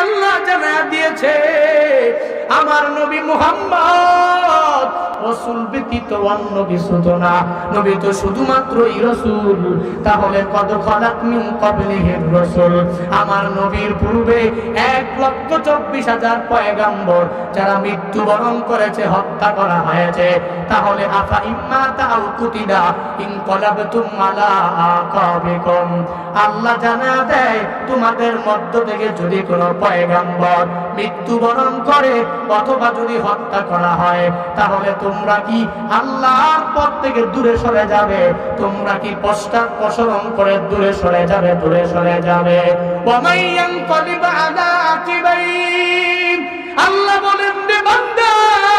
আল্লাহ জানায়া দিয়েছে আমার নবী মুহাম্মদ রাসূল ব্যতীত অন্য কিছু তো না, নবী তো শুধুমাত্রই রাসূল। তাহলে কদ খালাত মিন ক্বাবলিহির রাসূল, আমার নবীর পূর্বে 1,24,000 পয়গম্বর যারা মৃত্যুবরণ করেছে, হত্যা করা হয়েছে। তাহলে আফা ইম্মাতা আও কুতিলা ইনকালাবতুম আলা আকাবিকুম, আল্লাহ জানা দেয় তোমাদের মধ্য থেকে যদি কোনো পয়গম্বর মৃত্যুবরণ করে অথবা যদি হত্যা করা হয়, তাহলে তোমরা কি আল্লাহর পথ থেকে দূরে সরে যাবে? তোমরা কি পশ্চাৎপসরণ করে দূরে সরে যাবে? দূরে সরে যাবে। ওয়া মান ইয়ানকালিব আলা আকিবাইহি, আল্লাহ বলেন রে বান্দা,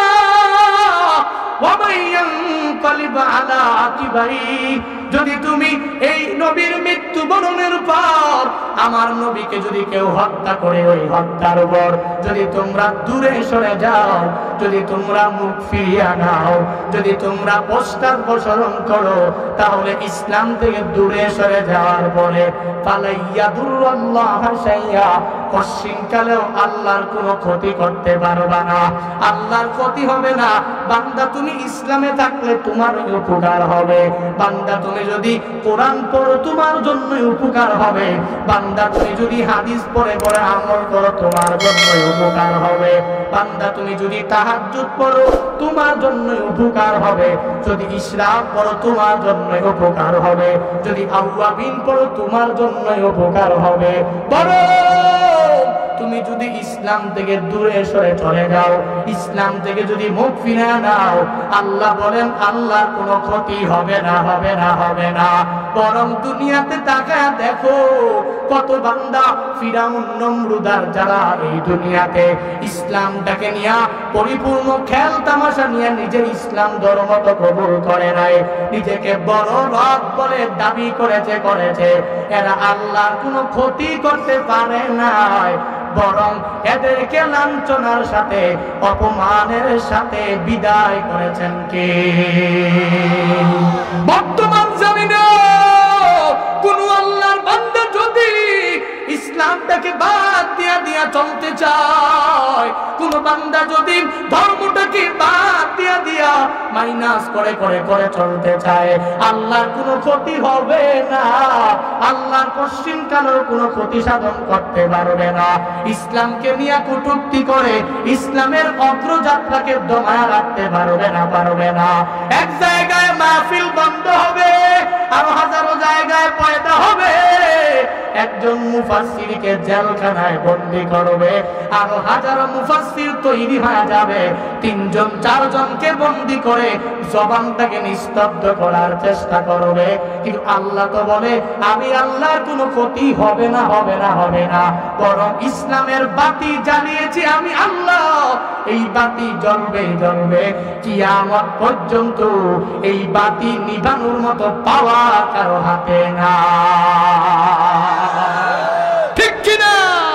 ওয়া মান ইয়ানকালিব আলা আকিবাইহি, যদি তুমি এই নবীর মৃত্যুবরণের পর আমার নবীকে যদি কেউ হত্যা করে, ওই হত্যার পর যদি তোমরা দূরে সরে যাও, যদি তোমরা মুখ ফিরিয়ে নাও, যদি তোমরা পশ্চাৎপসরণ করো, তাহলে ইসলাম থেকে দূরে সরে যাওয়ার পরে ফালাইয়াদুরুল্লাহ শাইআ, পশ্চিমকালেও আল্লাহর কোনো ক্ষতি করতে পারবা না, আল্লাহর ক্ষতি হবে না। বান্দা তুমি ইসলামে থাকলে তোমার উপকার হবে, বান্দা তুমি যদি কোরআন পড়ো তোমার জন্য উপকার হবে, বান্দা তুমি যদি হাদিস পড়ে পড়ে আমল করো তোমার জন্য উপকার হবে, বান্দা তুমি যদি তাহাজ্জুদ পড়ো তোমার জন্য উপকার হবে, যদি ইশরাক পড়ো তোমার জন্য উপকার হবে, যদি আওয়াবিন পড়ো তোমার জন্য উপকার হবে। বড় তুমি যদি ইসলাম থেকে দূরে সরে চলে যাও, ইসলাম থেকে যদি মুখ ফিরে নাও, আল্লাহ বলেন আল্লাহর কোনো ক্ষতি হবে না, হবে না, হবে না। বরং দুনিয়াতে তাকায় দেখো কত বান্দা ফিরাউন নমরুদার যারা এই দুনিয়াতে ইসলামটাকে নিয়ে পরিপূর্ণ খেল তামাশা নিয়ে নিজের ইসলাম ধর্ম তো কবুল করে নাই, নিজেকে বড় রব বলে দাবি করেছে, এরা আল্লাহর কোনো ক্ষতি করতে পারে নাই, বরং এদেরকে লাঞ্ছনার সাথে অপমানের সাথে বিদায় করেছেন কে? বর্তমান জামিনে কোন আল্লাহর বান্দা যদি ইসলামটাকে বাদ দিয়া চলতে চায়, কোন বান্দা যদি ধর্মটাকে বাদ দিয়া মাইনাস করে চলতে চায়, আল্লাহর কোনো ক্ষতি হবে না, আল্লাহর পশ্চিমকালের কোনো ক্ষতি সাধন করতে পারবে না। ইসলামকে নিয়ে কটূক্তি করে ইসলামের অগ্রযাত্রাকে দমায়া রাখতে পারবে না। এক জায়গায় মাহফিল বন্ধ হবে, আরো হাজারো জায়গায় পয়দা হবে, একজন মুফাসসিরকে জেলখানায় বন্দী করবে, আরো হাজারো মুফাসসির তৈরি হয়ে যাবে, 3জন 4জনকে বন্দী করে জবানটাকে নিস্তব্ধ করার চেষ্টা করবে। কিন্তু আল্লাহ তো বলে আমি আল্লাহর কোনো ক্ষতি হবে না, হবে না, হবে না, বরং ইসলামের বাতি জ্বালিয়েছি আমি আল্লাহ, এই বাতি জ্বলবে কিয়ামত পর্যন্ত, এই বাতি নিভানোর মতো পাওয়া কারো হাতে না। ঠিক কিনা?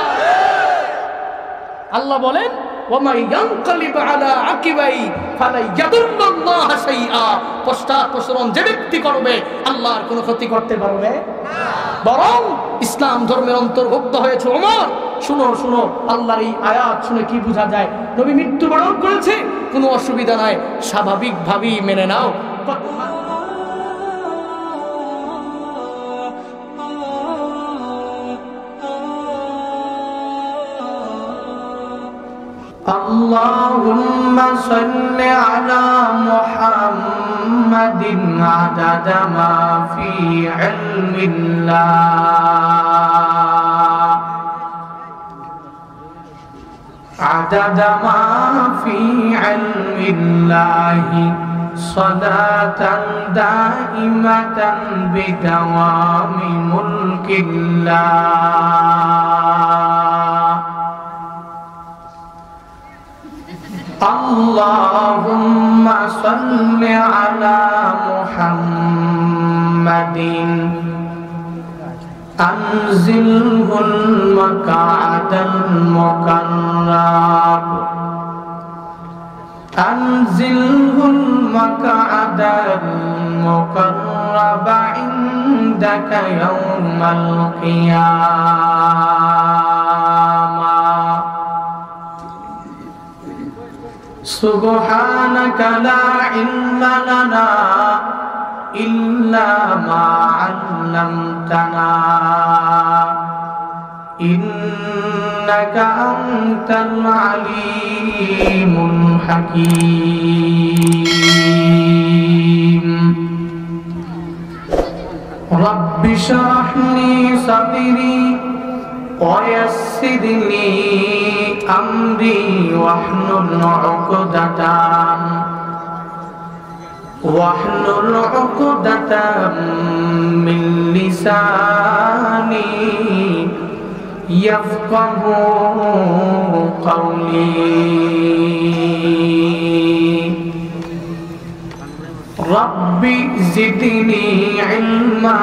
আল্লাহ বলেন ওয়ামা ইয়ানকালিব আলা আকিবাইহি ফালা ইয়াদুরুল্লাহ শাইআ, পশ্চাৎপসরণ যে ব্যক্তি করবে আল্লাহর কোনো ক্ষতি করতে পারবে না, বরং ইসলাম ধর্মের অন্তর্ভুক্ত হয়েছে। ওমর শুনো আল্লাহর এই আয়াত শুনে কি বোঝা যায়? নবী মৃত্যুবরণ করেছে, কোনো অসুবিধা নাই, স্বাভাবিকভাবেই মেনে নাও। اللهم صل على محمد عدد ما في علم الله، عدد ما في علم الله، صلاة دائمة بدوام ملك الله. اللهم صل على محمد أنزله المقعد المقرب، أنزله المقعد المقرب عندك يوم القيامة. সুবহানাকা লা ইলমা লানা ইল্লা মা আল্লামতানা ইন্নাকা আনতাল আলীমুল হাকীম রাব্বি শরহ লি সাদরি ويسر لي أمري واحلل عقدة من لساني يفقه قولي رب زدني علما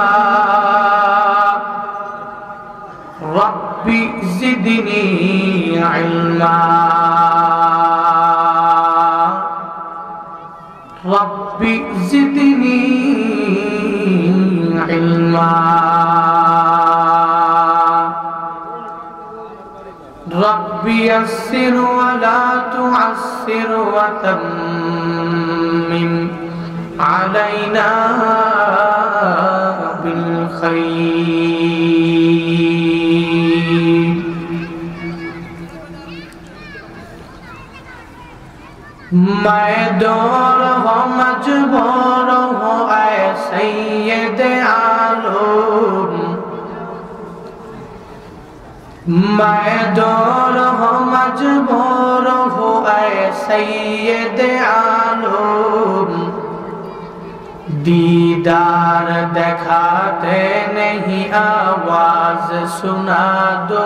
رب زدني علما رب زدني علما رب يسر ولا تعسر وتمم علينا بالخير میں دور ہو مجبور ہو اے سید عالم میں دور ہو مجبور ہو اے سید عالم دیدار دکھاتے نہیں آواز سنا دو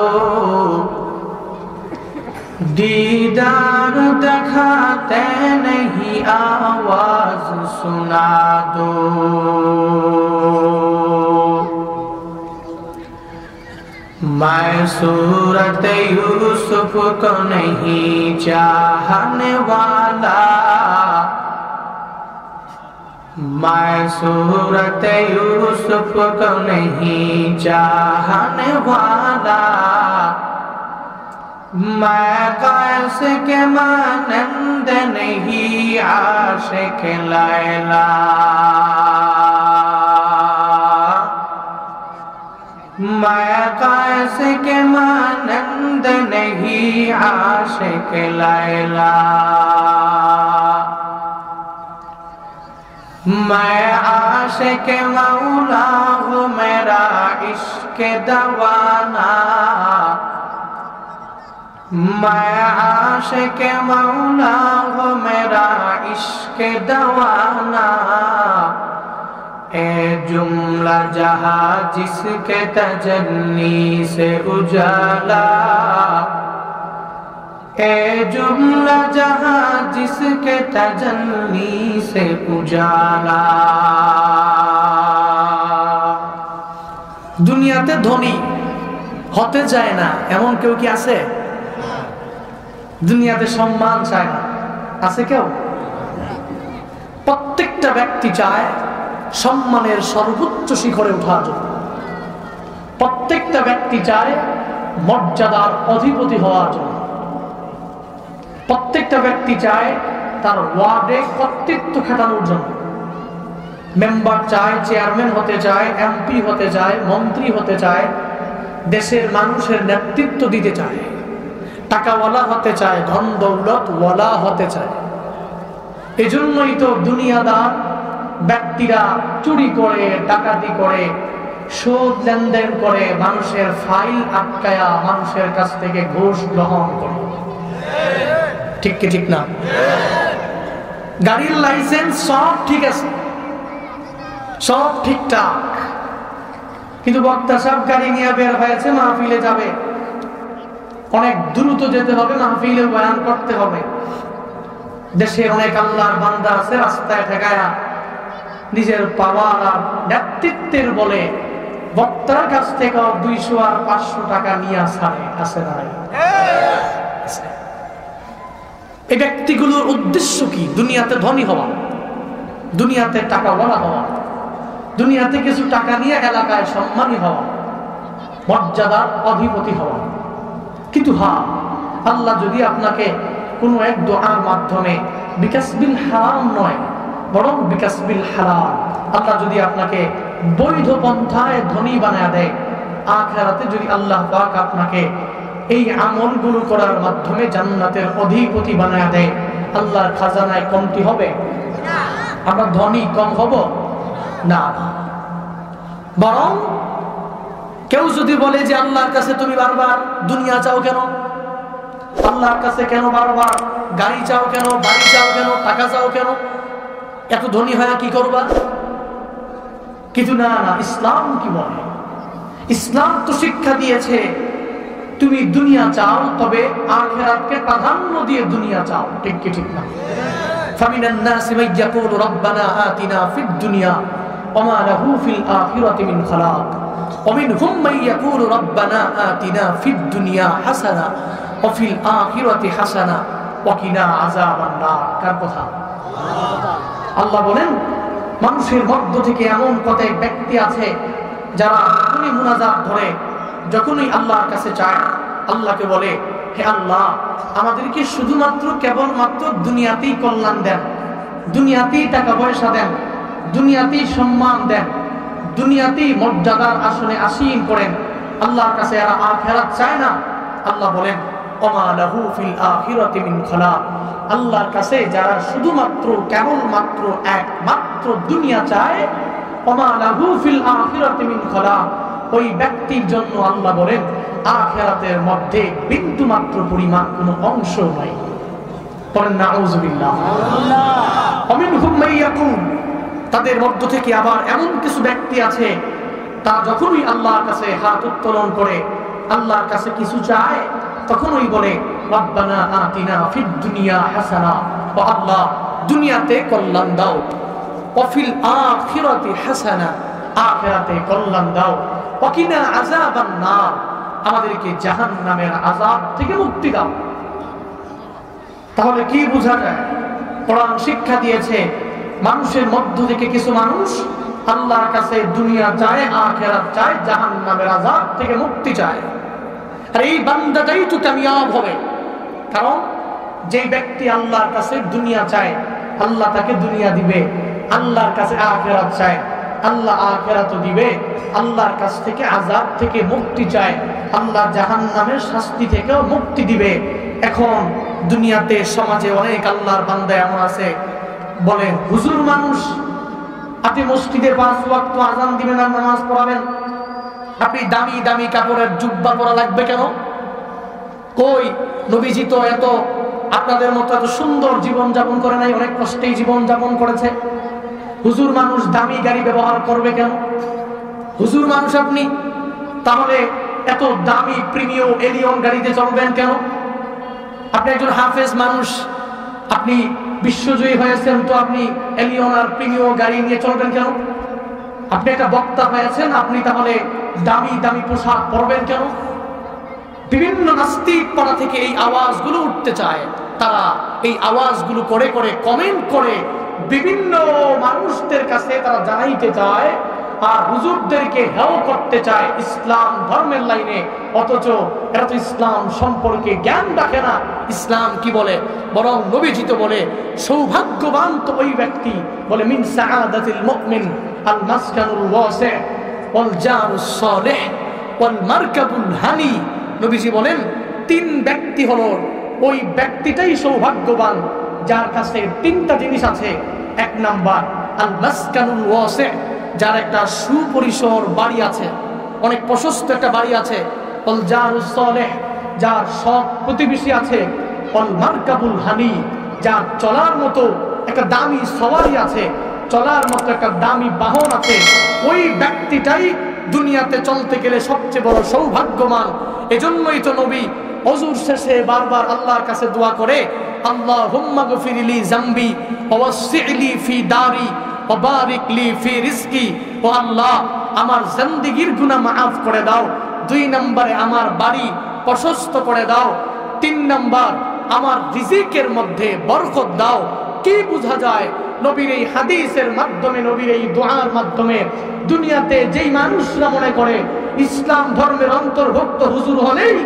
دیدار دکھاتے نہیں آواز سنا دو میں صورت یوسف کو نہیں چاہنے والا میں صورت یوسف کو نہیں چاہنے والا میں قیس کے مانند نہیں عاشق لیلا میں قیس کے مانند نہیں عاشق لیلا میں عاشق مولا ہوں میرا عشق دیوانہ میں عاشق مولا ہوں میرا عشق دیوانہ اے جملہ جہاں جس کے تجلی سے اجالا اے جملہ جہاں جس کے تجلی سے اجالا দুনিয়াতে ধনী হতে চায় না এমন কেউ কি আছে? দুনিয়াতে সম্মান চায় না আছে কেউ? প্রত্যেকটা ব্যক্তি চায় সম্মানের সর্বোচ্চ শিখরে ওঠার জন্য। প্রত্যেকটা ব্যক্তি চায় মর্যাদার অধিপতি হওয়ার জন্য। প্রত্যেকটা ব্যক্তি চায় তার ওয়ার্ডে কর্তৃত্ব খাটানোর জন্য। মেম্বার চায়, চেয়ারম্যান হতে চায়, এমপি হতে চায়, মন্ত্রী হতে চায়, দেশের মানুষের নেতৃত্ব দিতে চায়, টাকাওয়ালা হতে চায়, ধন দৌলত ওয়ালা হতে চায়। এজন্যই তো দুনিয়াদার ব্যক্তিরা চুরি করে, ডাকাতি করে, সুদ লেনদেন করে, মানুষের ফাইল আটকায়া মানুষের কাছ থেকে ঘুষ গ্রহণ করে। ঠিক কি ঠিক না? গাড়ির লাইসেন্স সব ঠিক আছে, সব ঠিকঠাক, কিন্তু বক্তা সাহেব গাড়ি নিয়ে বের হয়েছে, মাহফিলে যাবে, অনেক দ্রুত যেতে হবে, মাহফিলে বয়ান করতে হবে। দেশে অনেক আল্লাহর বান্দা আছে, রাস্তায় ঠেকায়া নিজের পাওয়ার আর নেতৃত্বের বলে বক্তার কাছ থেকে 200 আর 500 টাকা নিয়ে ছাড়ে। আছে না? এই ব্যক্তিগুলোর উদ্দেশ্য কি? দুনিয়াতে ধনী হওয়া, দুনিয়াতে টাকাওয়ালা হওয়া, দুনিয়াতে কিছু টাকা নিয়ে এলাকায় সম্মানী হওয়া, মর্যাদার অধিপতি হওয়া। কিন্তু হ্যাঁ, আল্লাহ যদি আপনাকে কোনো এক দোয়ার মাধ্যমে, বিকাসবিল হারাম নয়, বরং বিকাসবিল হালাল। আল্লাহ যদি আপনাকে বৈধ পন্থায় ধনী বানায় দেয়, আখিরাতে যদি আল্লাহ পাক আপনাকে এই আমলগুলো করার মাধ্যমে জান্নাতের অধিপতি বানায় দেয়, আল্লাহর খাজানায় কমতি হবে? আমরা ধনী কম হব না। বরং কেউ যদি বলে যে আল্লাহর কাছে তুমি বারবার দুনিয়া চাও কেন, আল্লাহর কাছে কেন বারবার গাড়ি চাও কেন, বাড়ি চাও কেন, টাকা চাও কেন, এত ধনী হয়ে কি করবা? কিন্তু না না, ইসলাম কি বলে? ইসলাম তো শিক্ষা দিয়েছে তুমি দুনিয়া চাও, তবে আখিরাতকে প্রাধান্য দিয়ে দুনিয়া চাও। ঠিক কি ঠিক না? ফামিনান নাসি মান ইয়াকুলু রাব্বানা আতিনা ফিদ দুনিয়া ওয়া মা লাহু ফিল আখিরাতি মিন খালাক ওয়া মিনহুম মান ইয়াকুলু রাব্বানা আতিনা ফিদ দুনিয়া হাসানা ওয়া ফিল আখিরাতি হাসানা ওয়া কিনা আযাবান নার। কার কথা? আল্লাহ বলেন, মানুষের মধ্য থেকে এমন কতক ব্যক্তি আছে যারা যখনই মুনাজাত ধরে, যখনই আল্লাহর কাছে চায়, আল্লাহকে বলে, হে আল্লাহ, আমাদেরকে শুধুমাত্র কেবলমাত্র দুনিয়াতেই কল্যাণ দেন, দুনিয়াতেই টাকা পয়সা দেন, দুনিয়াতেই সম্মান দেন, দুনিয়াতেই মর্যাদার আসনে আসীন করেন। আল্লাহর কাছে এরা আখিরাত চায় না। আল্লাহ বলেন, ওমা লাহু ফিল আখিরাতি মিন খালাক। আল্লাহর কাছে যারা শুধুমাত্র কেবলমাত্র একমাত্র দুনিয়া চায়, ওমা লাহু ফিল আখিরাতি মিন খালাক, ওই ব্যক্তির জন্য আল্লাহ বলেন আখিরাতের মধ্যে বিন্দু মাত্র পরিমাণ কোনো অংশ নাই। পড়েন নাউযুবিল্লাহ। ওমিনহুম মান ইয়াকুল, তাদের মধ্য থেকে আবার এমন কিছু ব্যক্তি আছে, তা যখনই আল্লাহর কাছে হাত উত্তোলন করে, আল্লাহর কাছে কিছু চায়, তখনই বলে রাব্বানা আতিনা ফিদ দুনিয়া হাসানা, ও আল্লাহ দুনিয়াতে কল্যাণ দাও, ওয়া ফিল আখিরাতি হাসানা, আখিরাতে কল্যাণ দাও, ওয়া কিনা আযাবান নার, আমাদেরকে জাহান্নামের আযাব থেকে মুক্তি দাও। তাহলে কি বোঝা যায়? কোরআন শিক্ষা দিয়েছে মানুষের মধ্য থেকে কিছু মানুষ আল্লাহর কাছে দুনিয়া চায়, আখিরাত চায়, জাহান্নামের আযাব থেকে মুক্তি চায়। আর এই বান্দাটাই তো কামিয়াব হবে, কারণ যে ব্যক্তি আল্লাহর কাছে দুনিয়া চায়, আল্লাহ তাকে দুনিয়া দিবে, আল্লাহর কাছে আখিরাত চায়, আল্লাহ আখিরাতও দিবে, আল্লাহর কাছ থেকে আযাব থেকে মুক্তি চায়, আল্লাহ জাহান্নামের শাস্তি থেকেও মুক্তি দিবে। এখন দুনিয়াতে সমাজে অনেক আল্লাহর বান্দা এমন আছে, বলেন হুজুর মানুষ, আপনি মসজিদে 5 ওয়াক্ত আযান দিবেন আর নামাজ পড়াবেন, আপনি দামি দামি কাপড়ের জুব্বা পরা লাগবে কেন? কই নবীজি তো এত আপনাদের মতো এত সুন্দর জীবন যাপন করে নাই, অনেক কষ্টেই জীবন যাপন করেছে। হুজুর মানুষ দামি গাড়ি ব্যবহার করবে কেন? হুজুর মানুষ আপনি তাহলে এত দামি প্রিমিয়াম এলিয়ন গাড়িতে চলবেন কেন? আপনি একজন হাফেজ মানুষ, আপনি বিশ্বজয়ী হয়েছেন, তো আপনি এলিয়ন আর প্রিমিয়াম গাড়ি নিয়ে চলবেন কেন? আপনি একটা বক্তা হয়েছেন, আপনি তাহলে দামি দামি পোশাক পরবেন কেন? বিভিন্ন নাস্তিক পাড়া থেকে এই আওয়াজগুলো উঠতে চায়, তারা এই আওয়াজগুলো করে করে কমেন্ট করে বিভিন্ন মানুষদের কাছে তারা জানাইতে চায়, আর হুজুরদেরকে হেয় করতে চায় ইসলাম ধর্মের লাইনে, অথচ এরা তো ইসলাম সম্পর্কে জ্ঞান রাখে না। ইসলাম কি বলে? বরং নবীজি তো বলে সৌভাগ্যবান তো ওই ব্যক্তি, বলে মিন সাআদাতিল মুমিন আল মাসকানুল ওয়াসি ওয়াল জারুস সালিহ ওয়াল মারকাবুল হানি। নবীজি বলেন 3 ব্যক্তি হলো ওই ব্যক্তিটাই সৌভাগ্যবান যার কাছে 3টা জিনিস আছে। 1 নাম্বার আল মাসকানুল ওয়াসি, যার একটা সুপরিসর বাড়ি আছে, অনেক প্রশস্ত একটা বাড়ি আছে। ওয়াল জারুস সালিহ, যার সৎ প্রতিবেশী আছে। ওয়াল মারকাবুল হানি, যার চলার মতো একটা দামি সওয়ারি আছে, চলার মতো একটা দামি বাহন আছে। ওই ব্যক্তিটাই দুনিয়াতে চলতে গেলে সবচেয়ে বড় সৌভাগ্যবান। এজন্যই তো নবী ওযুর শেষে বারবার আল্লাহর কাছে দোয়া করে, আল্লাহুম্মা গফিরলি যামবি ওয়াসসি'লি ফি দারি ওয়া বারিক লি ফি রিজকি। ও আল্লাহ, আমার জিন্দেগীর গুনাহ মাফ করে দাও। 2 নম্বরে আমার বাড়ি প্রশস্ত করে দাও। 3 নম্বর আমার রিজিকের মধ্যে বরকত দাও। কি বোঝা যায় নবীর এই হাদিসের মাধ্যমে, নবীর এই দোয়ার মাধ্যমে? দুনিয়াতে যেই মানুষরা মনে করে ইসলাম ধর্মের অন্তর্ভুক্ত হুজুর হলেই তুমি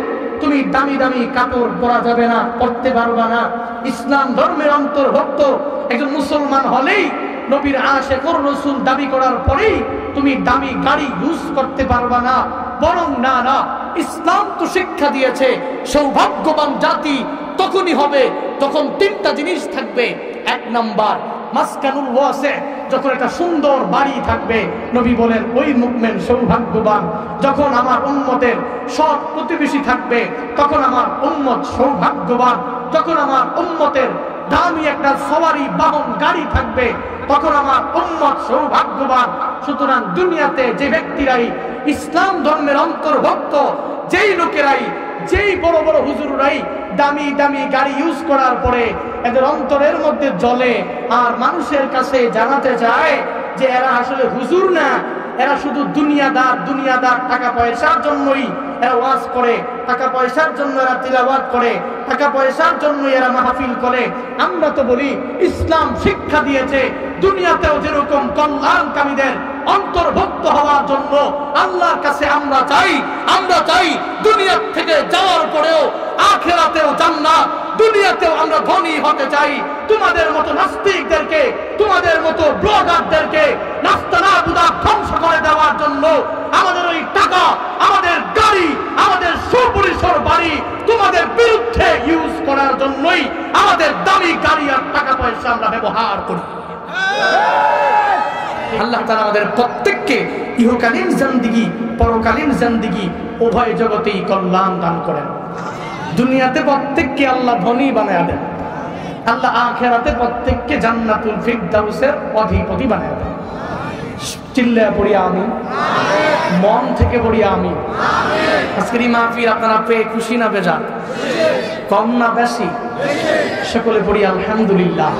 তুমি দামি দামি কাপড় পরা যাবে না, পরতে পারবা না। ইসলাম ধর্মের অন্তর্ভুক্ত একজন মুসলমান হলেই, নবীর আশিক রাসূল দাবি করার পরেই তুমি দামি গাড়ি ইউজ করতে পারবা না। বরং না, ইসলাম তো শিক্ষা দিয়েছে সৌভাগ্যবান জাতি তখনই হবে যখন তিনটা জিনিস থাকবে। এক নাম্বার মাসকানুল ওয়াসি, যখন একটা সুন্দর বাড়ি থাকবে। নবী বলেন ওই মুমিন সৌভাগ্যবান। যখন আমার উম্মতের সৎ প্রতিবেশী থাকবে তখন আমার উম্মত সৌভাগ্যবান। যখন আমার উম্মতের দামি একটা সওয়ারি বাহন গাড়ি থাকবে তখন আমার উম্মত সৌভাগ্যবান। সুতরাং দুনিয়াতে যে ব্যক্তিরাই ইসলাম ধর্মের অন্তর্ভুক্ত, যেই লোকেরাই, যেই বড় বড় হুজুররাই দামি দামি গাড়ি ইউজ করার পরে এদের অন্তরের মধ্যে জ্বলে আর মানুষের কাছে জানাতে চায় যে এরা আসলে হুজুর না, এরা শুধু দুনিয়াদার, টাকা পয়সার জন্যই এরা ওয়াজ করে, টাকা পয়সার জন্য এরা তিলাওয়াত করে, টাকা পয়সার জন্য এরা মাহফিল করে। আমরা তো বলি ইসলাম শিক্ষা দিয়েছে দুনিয়াতেও যেরকম কল্যাণকামীদের অন্তর্ভুক্ত হওয়ার জন্য আল্লাহর কাছে আমরা চাই দুনিয়া থেকে যাওয়ার পরেও আখিরাতেও জান্নাত, দুনিয়াতেও আমরা ধনী হতে চাই। তোমাদের মতো নাস্তিকদেরকে, তোমাদের মতো ব্লগারদেরকে নাস্তানাবুদা ধ্বংস করে দেওয়ার জন্য আমাদের ওই টাকা, আমাদের গাড়ি, আমাদের সুপরিসর বাড়ি তোমাদের বিরুদ্ধে ইউজ করার জন্যই আমাদের দামি গাড়ি আর টাকা পয়সা আমরা ব্যবহার করি। আল্লাহ তাআলা আমাদের প্রত্যেককে ইহকালীন জিন্দেগি, পরকালীন জিন্দেগি উভয় জগতেই কল্যাণ দান করেন। দুনিয়াতে প্রত্যেককে আল্লাহ ধনী বানায় দেন, আল্লাহ আখিরাতে প্রত্যেককে জান্নাতুল ফিরদাউসের অধিপতি বানায় দেন। চিল্লায় পড়ি আমিন, মন থেকে পড়ি আমিন। আজকের এই মাহফিল আপনারা পেয়ে খুশি না বেজার? কম না বেশি? সকলে পড়ি আলহামদুলিল্লাহ।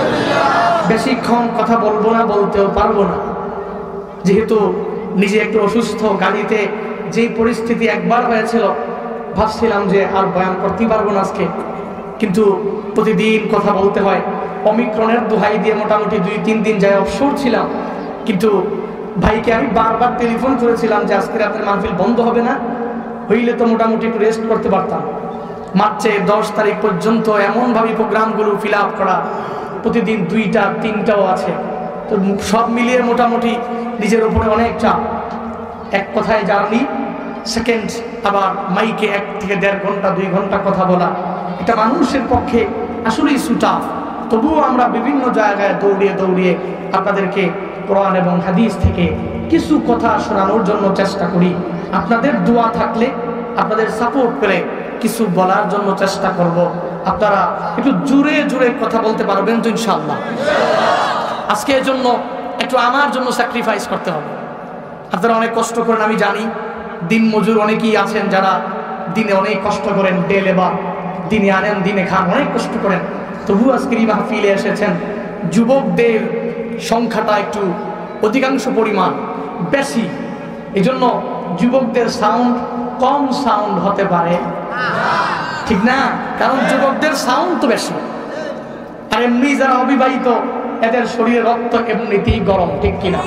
বেশিক্ষণ কথা বলবো না, বলতেও পারবো না, যেহেতু নিজে একটু অসুস্থ। গাড়িতে যেই পরিস্থিতি একবার হয়েছিল ভাবছিলাম যে আর বয়ান করতেই পারবো না আজকে, কিন্তু প্রতিদিন কথা বলতে হয়। অমিক্রনের দোহাই দিয়ে মোটামুটি 2-3 দিন যায় অবসর ছিলাম, কিন্তু ভাইকে আমি বারবার টেলিফোন করেছিলাম যে আজকে রাতের মাহফিল বন্ধ হবে না, হইলে তো মোটামুটি একটু রেস্ট করতে পারতাম। মার্চে 10 তারিখ পর্যন্ত এমনভাবে প্রোগ্রামগুলো ফিল আপ করা, প্রতিদিন 2টা-3টাও আছে, তো সব মিলিয়ে মোটামুটি নিজের উপরে অনেক চাপ। এক কথায় জার্নি, সেকেন্ড আবার মাইকে 1 থেকে 1.5 ঘন্টা 2 ঘন্টা কথা বলা, এটা মানুষের পক্ষে আসলেই সুটাফ। তবুও আমরা বিভিন্ন জায়গায় দৌড়িয়ে আপনাদেরকে কোরআন এবং হাদিস থেকে কিছু কথা শোনানোর জন্য চেষ্টা করি। আপনাদের দোয়া থাকলে, আপনাদের সাপোর্ট পেলে কিছু বলার জন্য চেষ্টা করব। আপনারা একটু জোরে কথা বলতে পারবেন তো ইনশাআল্লাহ? আজকে এর জন্য একটু আমার জন্য স্যাক্রিফাইস করতে হবে। আপনারা অনেক কষ্ট করেন, আমি জানি। দিন মজুর অনেকেই আছেন যারা দিনে অনেক কষ্ট করেন, ডে লেবার, দিনে আনেন দিনে খান, অনেক কষ্ট করেন। তবু আজকের এই মাহফিলে এসেছেন। যুবকদের সংখ্যাটা একটু অধিকাংশ পরিমাণ বেশি, এই জন্য যুবকদের সাউন্ড কম সাউন্ড হতে পারে, ঠিক না? কারণ যুবকদের সাউন্ড তো বেশি, আর এমনি যারা অবিবাহিত এদের শরীরে রক্ত এমনিতেই গরম, ঠিক কিনা?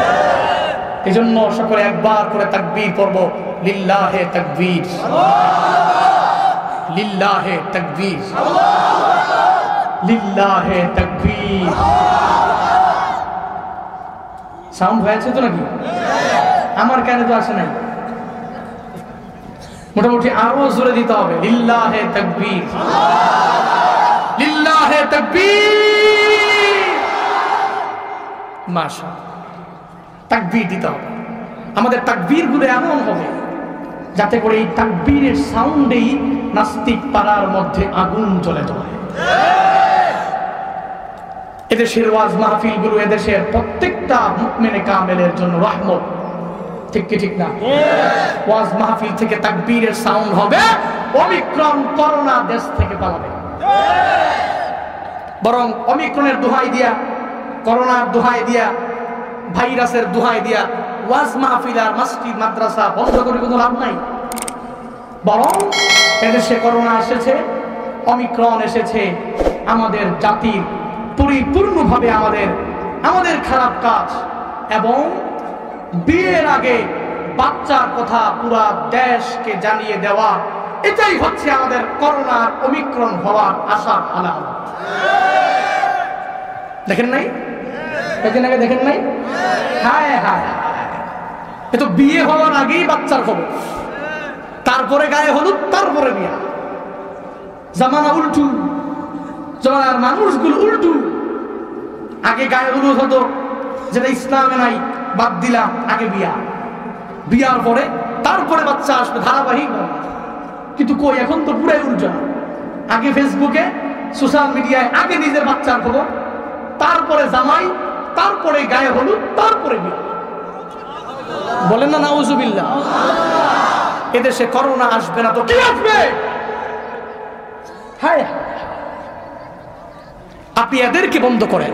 এই জন্য সকলে একবার করে তাকবীর পড়ব। লিল্লাহে তাকবীর, লিল্লাহে তাকবীর, লিল্লাহে তাকবীর। সাউন্ড হয়েছে তো নাকি? আমার কানে তো আসে নাই, মোটামুটি আরো জোরে দিতে হবে। লিল্লাহে তাকবীর, লিল্লাহে তাকবীর। মাশাআল্লাহ, তাকবীর দিতে হবে। আমাদের তাকবীর গুলো এমন হবে যাতে করে এই তাকবীরের সাউন্ডেই নাস্তিক পাড়ার মধ্যে আগুন জ্বলে যায়। এদেশের ওয়াজ মাহফিল গুলো এদেশের প্রত্যেকটা মুমিনে কামেলের জন্য রহমত, ঠিক কি ঠিক না? ওয়াজ মাহফিল থেকে তাকবীরের সাউন্ড হবে, ওমিক্রন করোনা দেশ থেকে পালাবে। বরং ওমিক্রনের দোহাই দিয়া, করোনার দোহাই দিয়া, ভাইরাসের দোহাই দিয়া ওয়াজ মাহফিল আর মসজিদ মাদ্রাসা বন্ধ করে কোনো লাভ নাই। বরং এদেশে করোনা এসেছে, ওমিক্রন এসেছে, আমাদের জাতির পরিপূর্ণভাবে আমাদের খারাপ কাজ এবং বিয়ের আগে বাচ্চার কথা পুরা দেশকে জানিয়ে দেওয়া, এটাই হচ্ছে আমাদের করোনার ওমিক্রন হওয়ার আশার আলামত। দেখেন নাই? দেখেন নাই? হায় হায়, এ তো বিয়ে হওয়ার আগেই বাচ্চার খবর, তারপরে গায়ে হলুদ, তারপরে বিয়া। জামানা উল্টু, জামানার মানুষগুলো উল্টু। আগে গায়ে হলুদ হতো, যেটা ইসলামে নাই, বাদ দিলাম, আগে বিয়া, বিয়ার পরে তারপরে বাচ্চা আসবে ধারাবাহিক। কিন্তু কই, এখন তো পুরাই উল্টো। আগে ফেসবুকে, সোশ্যাল মিডিয়ায় আগে নিজের বাচ্চার খবর, তারপরে জামাই, তারপরে গায়ে হলুদ, তারপরে বিয়া। বলেন না নাউজুবিল্লাহ। এদেশে করোনা আসবে না তো কি আসবে? হায়, আপনি এদেরকে বন্ধ করেন,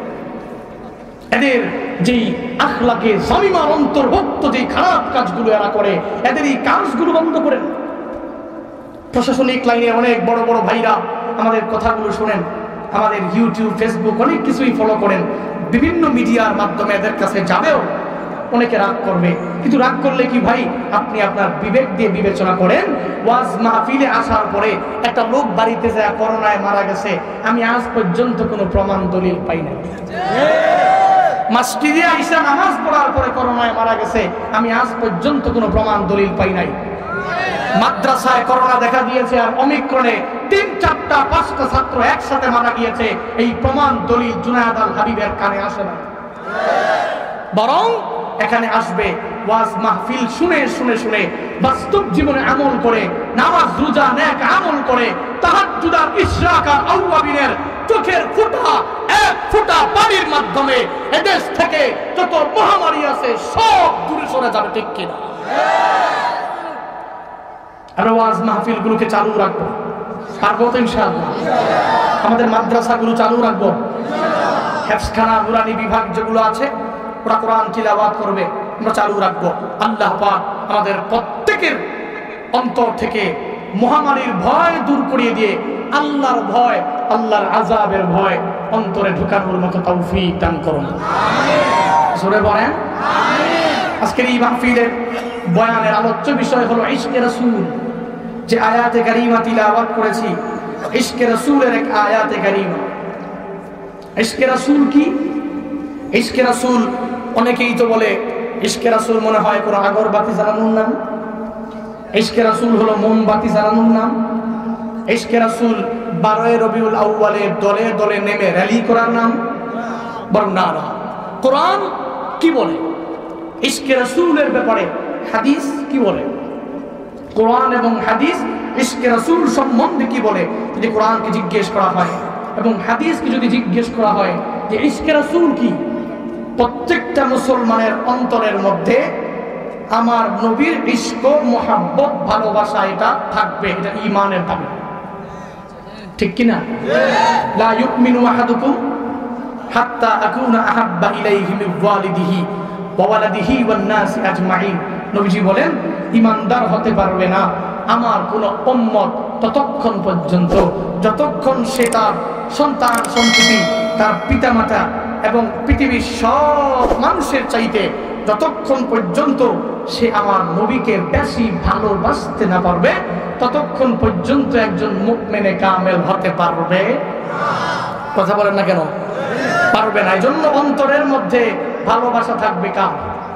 এদের যেই আখলাকে জামিমার অন্তর্ভুক্ত যে খারাপ কাজগুলো এরা করে, এদের এই কাজগুলো বন্ধ করেন। প্রশাসনিক লাইনের অনেক বড় বড় ভাইরা আমাদের কথাগুলো শোনেন, আমাদের ইউটিউব, ফেসবুক অনেক কিছুই ফলো করেন। বিভিন্ন মিডিয়ার মাধ্যমে এদের কাছে যাবেও, অনেকে রাগ করবে, কিন্তু রাগ করলে কি ভাই, আপনি আপনার বিবেক দিয়ে বিবেচনা করেন। ওয়াজ মাহফিলে আসার পরে একটা লোক বাড়িতে যায় করোনায় মারা গেছে, আমি আজ পর্যন্ত কোনো প্রমাণ দলিল পাই না। মসজিদে আইসা নামাজ পড়ার পরে করোনায় মারা গেছে, আমি আজ পর্যন্ত কোনো প্রমাণ দলিল পাই নাই। মাদ্রাসায় করোনা দেখা দিয়েছে আর ওমিক্রনে 3, 4, 5টা ছাত্র একসাথে মারা গিয়েছে, এই প্রমাণ দলিল জুনায়েদ আল হাবিবের কানে আসে না। বরং এখানে আসবে ওয়াজ মাহফিল শুনে শুনে শুনে বাস্তব জীবনে আমল করে, নামাজ রোজা নেক আমল করে, তাহাজ্জুদ আর ইশরাক আর আওয়াবিনের চোখের ফোঁটা, এক ফোঁটা পানির মাধ্যমে এদেশ থেকে যত মহামারী আছে সব দূরে সরে যাবে, ঠিক কিনা? আর ওয়াজ মাহফিল গুলোকে চালু রাখবো, পারবো তো ইনশাআল্লাহ। আমাদের মাদ্রাসাগুলো চালু রাখবো, হেফজখানা নুরানি বিভাগ যেগুলো আছে ওরা কোরআন তিলাওয়াত করবে, আমরা চালু রাখবো। আল্লাহ পাক আমাদের প্রত্যেকের অন্তর থেকে মহামারীর ভয় দূর করিয়ে দিয়ে আল্লাহর ভয়, আল্লাহর আযাবের ভয় অন্তরে ঢুকানোর মতো তৌফিক দান করুন। জোরে বলেন আমিন। আজকের এই মাহফিলের বয়ানের আলোচ্য বিষয় হলো ইশকে রাসূল। যে আয়াতে কারিমা তিলাওয়াত করেছি, ইশকে রাসূলের এক আয়াতে কারিমা। ইশকে রাসূল কি? ইশকে রাসূল, অনেকেই তো বলে ইশকে রাসূল মনে হয় কোনো আগরবাতি জ্বালানোর নাম, ইশকে রাসূল হলো মোমবাতি জ্বালানোর নাম, ইশকে রাসূল 12 রবিউল আউয়ালে দলে দলে নেমে র্যালি করার নাম। বরং না, কোরআন কি বলে ইশকে রাসূলের ব্যাপারে, হাদিস কি বলে, কোরআন এবং হাদিস ইশকে রাসূল সম্বন্ধে কি বলে, যদি কোরআনকে জিজ্ঞেস করা হয় এবং হাদিসকে যদি জিজ্ঞেস করা হয় যে ইশকে রাসূল কি, প্রত্যেকটা মুসলমানের অন্তরের মধ্যে আমার নবীর ইশক, মুহাব্বত, ভালোবাসা এটা থাকবে, এটা ঈমানের দাবি, ঠিক কিনা? লা ইউমিনু আহাদুকুম হাত্তা আকুনা আহাব্বা ইলাইহি মিন ওয়ালিদিহি ওয়া ওয়ালাদিহি ওয়ান নাস আজমাইন। নবীজি বলেন, ঈমানদার হতে পারবে না আমার কোন উম্মত ততক্ষণ পর্যন্ত যতক্ষণ সে তার সন্তান সন্ততি, তার পিতামাতা এবং পৃথিবীর সব মানুষের চাইতে যতক্ষণ পর্যন্ত সে আমার নবীকে বেশি ভালোবাসতে না পারবে, ততক্ষণ পর্যন্ত একজন মুমিনে কামেল হতে পারবে কথা বলেন না কেন? পারবে না। এজন্য অন্তরের মধ্যে ভালোবাসা থাকবে কার?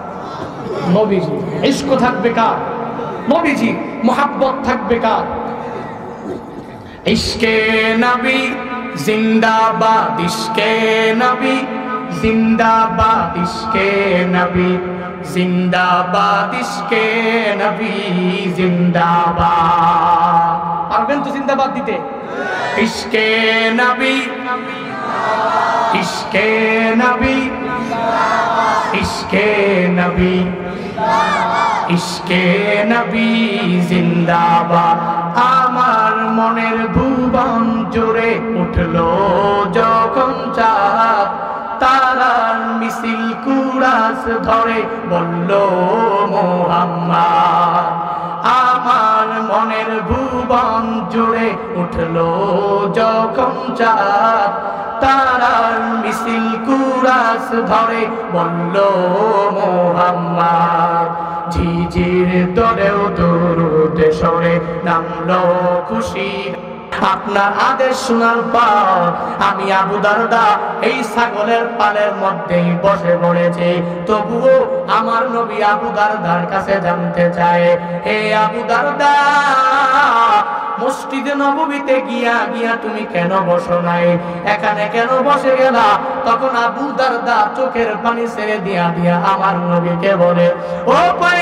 নবীজি। ইশক থাকবে কার? নবীজি। মুহাব্বত থাকবে কার? ইশকে নবী জিন্দাবাদ, ইশকে নবী জিন্দাবাদ, ইশকে নবী জিন্দাবাদ, ইশকে নবী জিন্দাবাদ। পারবেন তো জিন্দাবাদ দিতে? ইশকে নবী, ইশকে নবী, ইশকে নবী, ইশকে নবী জিন্দাবাদ। আমার মনের ভুবন জুড়ে উঠলো যখন চাঁদ, তারার মিছিল কুরাস ধরে বলল মুহাম্মদ। আমার মনের ভুবন জুড়ে উঠলো যখন চাঁদ, তারার মিছিল কুরাস ধরে বলল মুহাম্মদ। ঝিঝির দরেও দরুদ সরে নামলো খুশি। আপনার আদেশ শোনার পর আমি আবু দারদা এই ছাগলের পালের মধ্যেই বসে পড়েছি। তবুও আমার নবী আবু দারদার কাছে জানতে চায়, হে আবু দারদা, মসজিদে নববীতে গিয়া গিয়া তুমি কেন বসো নাই, এখানে কেন বসে গেলা? তখন আবু দারদা চোখের পানি ছেড়ে দিয়া দিয়া আমার নবীকে বলে, ও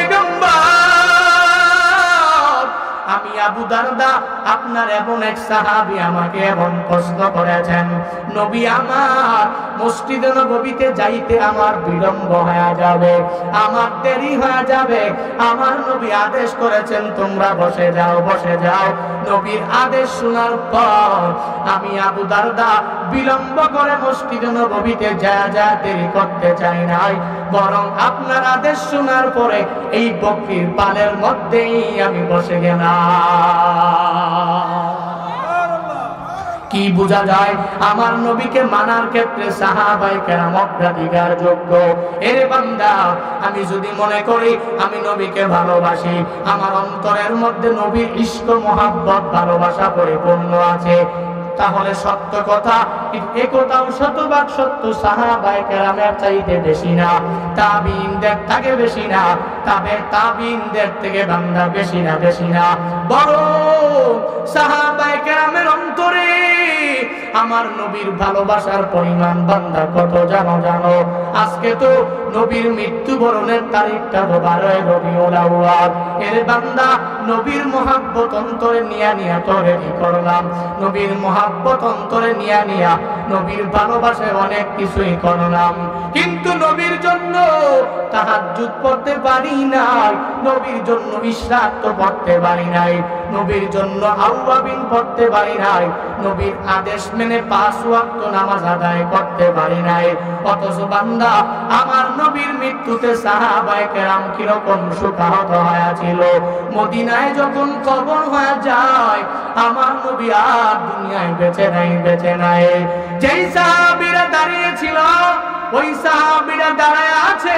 পয়গম্বর, আমি আবু দারদা আপনার এমন এক সাহাবী আমাকে এমন প্রশ্ন করেছেন, নবী আমার মসজিদে নববীতে যাইতে আমার বিলম্ব হয়ে যাবে, আমার দেরি হয়ে যাবে, আমার নবী আদেশ করেছেন তোমরা বসে যাও বসে যাও। নবীর আদেশ শোনার পর আমি আবু দারদা বিলম্ব করে মসজিদে নববীতে যা যা দেরি করতে চাই নাই, বরং আপনার আদেশ শোনার পরে এই বকরির পালের মধ্যেই আমি বসে গেলাম। কি বোঝা যায়? আমার নবীকে মানার ক্ষেত্রে সাহাবায়ে কেরাম অগ্রাধিকার যোগ্য। এর বান্দা, আমি যদি মনে করি আমি নবীকে ভালোবাসি, আমার অন্তরের মধ্যে নবীর ইশক মহব্বত ভালোবাসা পরিপূর্ণ আছে, তাহলে সত্য কথা, একথাও শতভাগ সত্য, সাহাবায়ে কেরামের চাইতে বেশি না, তাবিঈনদের থেকে বেশি না, তাবিঈনদের থেকে বান্দা বেশি না, বেশি না, বরং সাহাবায়ে কেরামের অন্তরে আমার নবীর ভালোবাসার পরিমাণ বান্দা কত জানো? আজকে তো নবীর মৃত্যুবরণের তারিখটা 12 রবিউল আউয়াল। এর বান্দা নবীর মহব্বত অন্তরে নিয়া নিয়া তো রেডি করলাম, নবীর মহব্বত অন্তরে নিয়া নিয়া নবীর ভালোবাসায় অনেক কিছুই করলাম, কিন্তু নবীর জন্য তাহাজ্জুদ পড়তে পারি নাই, নবীর জন্য ইশরাক তো পড়তে পারি নাই, নবীর জন্য আউয়াবিন পড়তে পারি নাই, নবীর আদেশ মেনে 5 ওয়াক্ত নামাজ আদায় করতে পারি নাই। অথচ বান্দা আমার নবীর মৃত্যুতে সাহাবায়ে কেরাম কিরকম শোকাহত হয়েছিল। মদিনায় যখন কবর হয়ে যায়, আমার নবী আর দুনিয়ায় বেঁচে নাই। যেই সাহাবীরা দাঁড়িয়েছিল ওই সাহাবীরা দাঁড়ায় আছে,